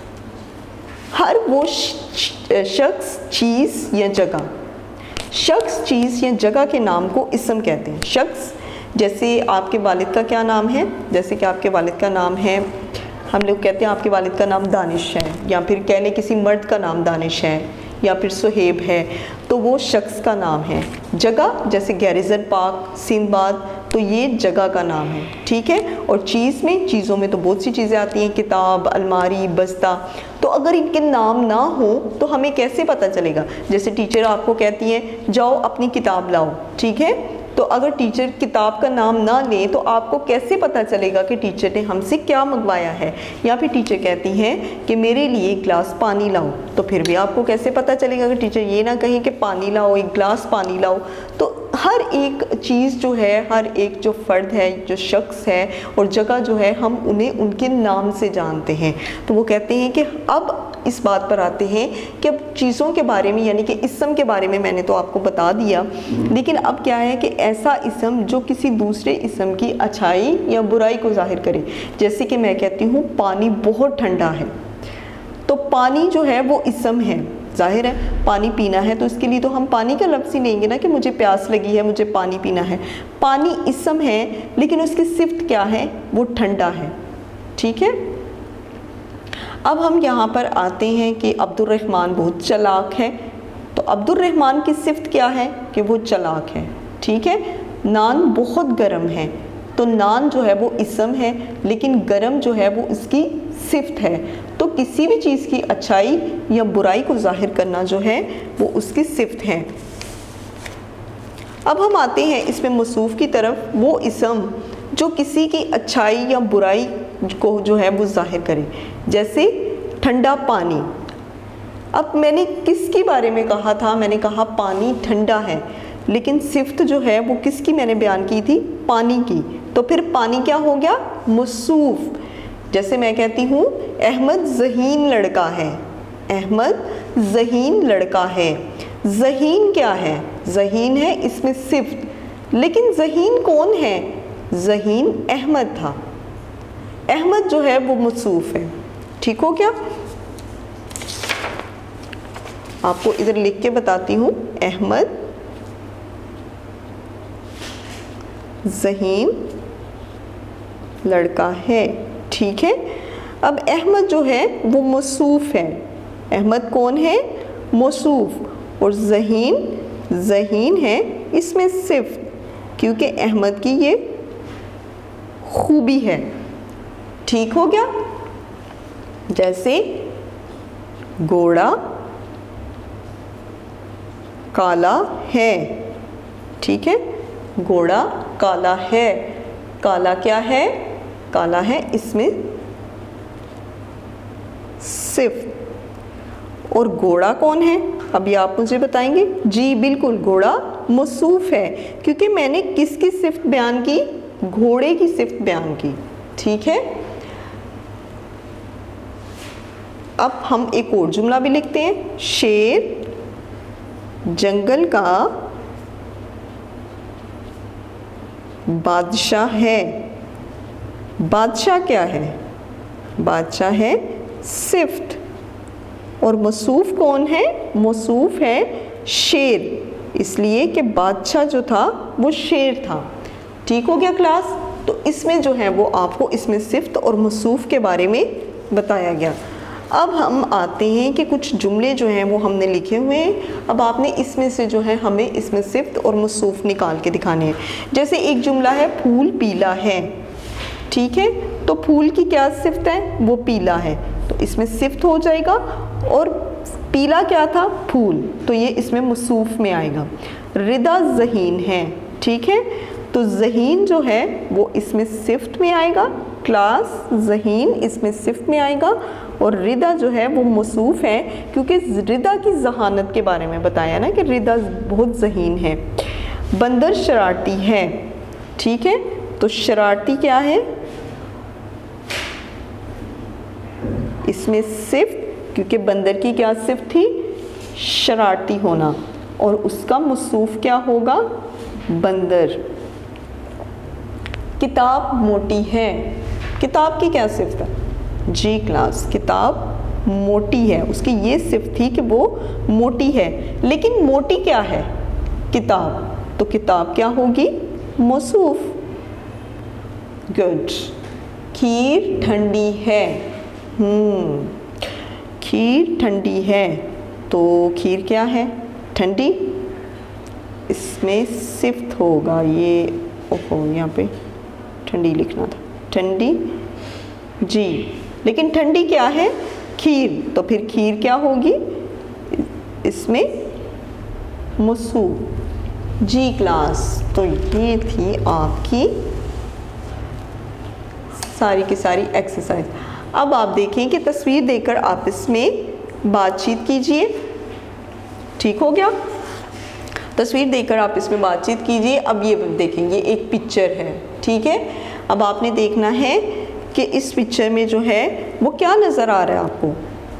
हर वो शख्स, चीज़ या जगह, शख्स, चीज़ या जगह के नाम को इसम कहते हैं। शख्स, जैसे आपके वालिद का क्या नाम है? जैसे कि आपके वालिद का नाम है, हम लोग कहते हैं आपके वालिद का नाम दानिश है, या फिर कह लें किसी मर्द का नाम दानिश है, या फिर सुहेब है, तो वो शख्स का नाम है। जगह, जैसे गैरिजन पार्क, सिंदबाद, तो ये जगह का नाम है। ठीक है, और चीज़ों में तो बहुत सी चीज़ें आती हैं, किताब, अलमारी, बस्ता। तो अगर इनके नाम ना हो तो हमें कैसे पता चलेगा? जैसे टीचर आपको कहती है जाओ अपनी किताब लाओ, ठीक है, तो अगर टीचर किताब का नाम ना ले तो आपको कैसे पता चलेगा कि टीचर ने हमसे क्या मंगवाया है? या फिर टीचर कहती हैं कि मेरे लिए एक गिलास पानी लाओ, तो फिर भी आपको कैसे पता चलेगा कि टीचर ये ना कहें कि पानी लाओ, एक गिलास पानी लाओ। तो हर एक चीज़ जो है, हर एक जो फ़र्द है, जो शख्स है और जगह जो है, हम उन्हें उनके नाम से जानते हैं। तो वो कहते हैं कि अब इस बात पर आते हैं कि अब चीज़ों के बारे में, यानी कि इसम के बारे में मैंने तो आपको बता दिया, लेकिन अब क्या है कि ऐसा इसम जो किसी दूसरे इसम की अच्छाई या बुराई को जाहिर करे। जैसे कि मैं कहती हूँ पानी बहुत ठंडा है, तो पानी जो है वो इसम है, जाहिर है पानी पीना है तो इसके लिए तो हम पानी का लफ्ज़ ही लेंगे ना कि मुझे प्यास लगी है, मुझे पानी पीना है। पानी इसम है, लेकिन उसकी सिफ्त क्या है? वो ठंडा है। ठीक है, अब हम यहाँ पर आते हैं कि अब्दुर्रहमान बहुत चालाक है। तो अब्दुर्रहमान की सिफ्त क्या है? कि वो चालाक है। ठीक है, नान बहुत गर्म है, तो नान जो है वो इसम है, लेकिन गर्म जो है वो इसकी सिफ्त है। तो किसी भी चीज़ की अच्छाई या बुराई को जाहिर करना जो है वो उसकी सिफ्त है। अब हम आते हैं इसमें मौसूफ की तरफ, वो इसम जो किसी की अच्छाई या बुराई को जो है वो जाहिर करे। जैसे ठंडा पानी। अब मैंने किसके बारे में कहा था? मैंने कहा पानी ठंडा है, लेकिन सिफ्त जो है वो किसकी मैंने बयान की थी? पानी की। तो फिर पानी क्या हो गया? मौसूफ। जैसे मैं कहती हूँ अहमद ज़हीन लड़का है, अहमद ज़हीन लड़का है। ज़हीन क्या है? ज़हीन है इसमें सिफ्त, लेकिन ज़हीन कौन है? ज़हीन अहमद था। अहमद जो है वो मौसूफ है। ठीक हो क्या? आपको इधर लिख के बताती हूँ, अहमद ज़हीन लड़का है। ठीक है, अब अहमद जो है वो मौसूफ है। अहमद कौन है? मौसूफ। और ज़हीन है इसमें सिफ्त, क्योंकि अहमद की ये खूबी है। ठीक हो गया? जैसे घोड़ा काला है। ठीक है, घोड़ा काला है। काला क्या है? काला है इसमें सिफ्त। और घोड़ा कौन है? अभी आप मुझे बताएंगे। जी बिल्कुल, घोड़ा मौसूफ है, क्योंकि मैंने किसकी सिफ्त बयान की? घोड़े की सिफ्त बयान की। ठीक है, अब हम एक और जुमला भी लिखते हैं। शेर जंगल का बादशाह है। बादशाह क्या है? बादशाह है सिफ्त। और मौसूफ कौन है? मौसूफ है शेर, इसलिए कि बादशाह जो था वो शेर था। ठीक हो गया क्लास? तो इसमें जो है वो आपको इसमें सिफ्त और मौसूफ के बारे में बताया गया। अब हम आते हैं कि कुछ जुमले जो हैं वो हमने लिखे हुए हैं। अब आपने इसमें से जो है हमें इसमें सिफ्त और मौसूफ निकाल के दिखाने हैं। जैसे एक जुमला है, फूल पीला है। ठीक है, तो फूल की क्या सिफ्त है? वो पीला है, तो इसमें सिफ्त हो जाएगा। और पीला क्या था? फूल, तो ये इसमें मौसूफ में आएगा। रिदा ज़हीन है। ठीक है, तो ज़हीन जो है वो इसमें सिफ्त में आएगा। क्लास ज़हीन इसमें सिफ्त में आएगा। और रिदा जो है वो मौसूफ है, क्योंकि रिदा की जहानत के बारे में बताया ना कि रिदा बहुत ज़हीन है। बंदर शरारती है। ठीक है, तो शरारती क्या है? इसमें सिफ्त, क्योंकि बंदर की क्या सिफ्त थी, शरारती होना, और उसका मौसूफ क्या होगा, बंदर। किताब मोटी है, किताब की क्या सिफ्त है, जी क्लास, किताब मोटी है, उसकी ये सिफ्त थी कि वो मोटी है। लेकिन मोटी क्या है, किताब, तो किताब क्या होगी, मौसूफ। गुड। खीर ठंडी है, खीर ठंडी है, तो खीर क्या है, ठंडी, इसमें सिफ्त होगा ये, ओहो यहाँ पे ठंडी लिखना था, ठंडी जी, लेकिन ठंडी क्या है, खीर, तो फिर खीर क्या होगी, इसमें मौसूफ। जी क्लास, तो ये थी आपकी सारी की सारी एक्सरसाइज। अब आप देखें कि तस्वीर देखकर आप इसमें बातचीत कीजिए, ठीक हो गया, तस्वीर देखकर आप इसमें बातचीत कीजिए। अब ये देखेंगे एक पिक्चर है, ठीक है, अब आपने देखना है कि इस पिक्चर में जो है वो क्या नज़र आ रहा है आपको।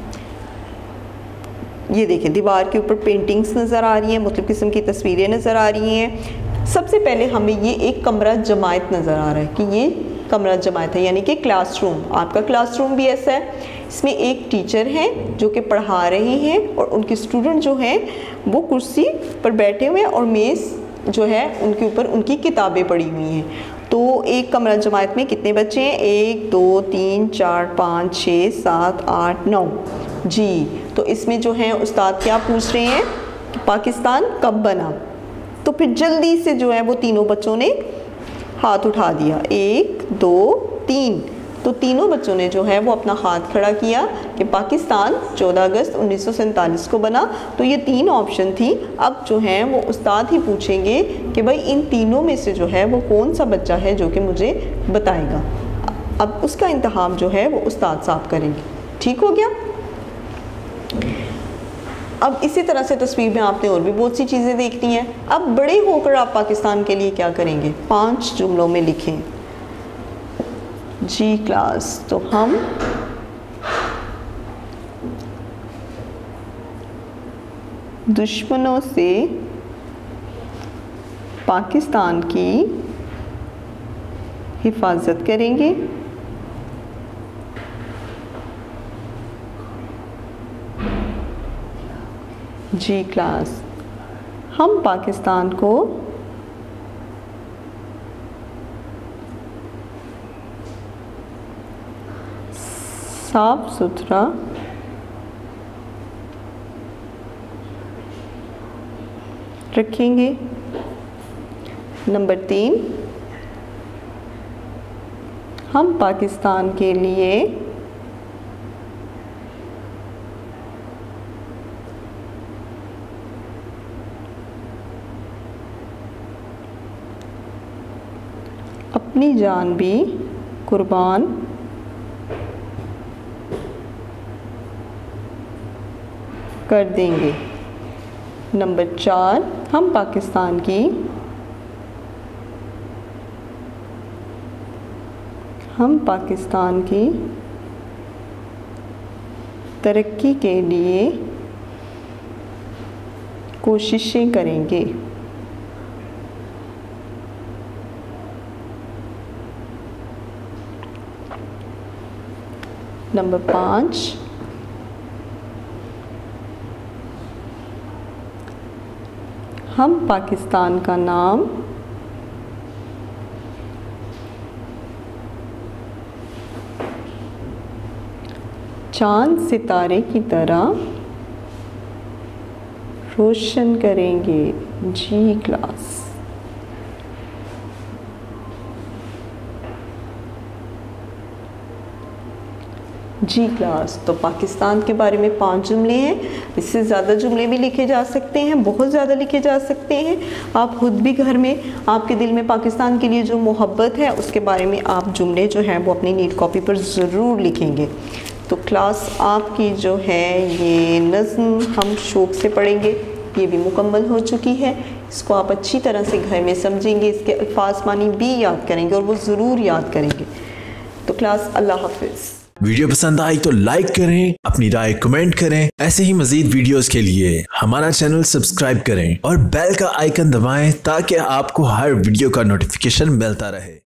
ये देखें, दीवार के ऊपर पेंटिंग्स नज़र आ रही हैं, मुख्तलिफ़ किस्म की तस्वीरें नज़र आ रही हैं। सबसे पहले हमें ये एक कमरा जमायत नज़र आ रहा है कि ये कमरा जमायत है, यानी कि क्लासरूम। आपका क्लासरूम भी ऐसा है, इसमें एक टीचर हैं जो कि पढ़ा रहे हैं और उनके स्टूडेंट जो हैं वो कुर्सी पर बैठे हुए हैं और मेज़ जो है उनके ऊपर उनकी किताबें पड़ी हुई हैं। तो एक कमरा जमायत में कितने बच्चे हैं, 1 2 3 4 5 6 7 8 9 जी। तो इसमें जो है उस्ताद क्या पूछ रहे हैं कि पाकिस्तान कब बना। तो फिर जल्दी से जो है वो तीनों बच्चों ने हाथ उठा दिया, 1 2 3। तो तीनों बच्चों ने जो है वो अपना हाथ खड़ा किया कि पाकिस्तान 14 अगस्त 1947 को बना। तो ये 3 ऑप्शन थी। अब जो है वो उस्ताद ही पूछेंगे कि भाई इन तीनों में से जो है वो कौन सा बच्चा है जो कि मुझे बताएगा। अब उसका इंतहाम जो है वो उस्ताद साहब करेंगे, ठीक हो गया। अब इसी तरह से तस्वीर में आपने और भी बहुत सी चीज़ें देखनी है। अब बड़े होकर आप पाकिस्तान के लिए क्या करेंगे, 5 जुमलों में लिखें। जी क्लास, तो हम दुश्मनों से पाकिस्तान की हिफाजत करेंगे। जी क्लास, हम पाकिस्तान को साफ सुथरा रखेंगे। नंबर 3, हम पाकिस्तान के लिए अपनी जान भी कुर्बान कर देंगे। नंबर 4, हम पाकिस्तान की तरक्की के लिए कोशिशें करेंगे। नंबर 5, हम पाकिस्तान का नाम चांद सितारे की तरह रोशन करेंगे। जी क्लास, जी क्लास, तो पाकिस्तान के बारे में 5 जुमले हैं। इससे ज़्यादा जुमले भी लिखे जा सकते हैं, बहुत ज़्यादा लिखे जा सकते हैं। आप खुद भी घर में आपके दिल में पाकिस्तान के लिए जो मोहब्बत है उसके बारे में आप जुमले जो हैं वो अपनी नीट कॉपी पर ज़रूर लिखेंगे। तो क्लास आपकी जो है ये नज़्म हम शौक़ से पढ़ेंगे, ये भी मुकम्मल हो चुकी है। इसको आप अच्छी तरह से घर में समझेंगे, इसके अल्फाज मानी भी याद करेंगे और वो ज़रूर याद करेंगे। तो क्लास अल्लाह हाफ़िज़। वीडियो पसंद आई तो लाइक करें, अपनी राय कमेंट करें। ऐसे ही मजीद वीडियोस के लिए हमारा चैनल सब्सक्राइब करें और बेल का आइकन दबाएं ताकि आपको हर वीडियो का नोटिफिकेशन मिलता रहे।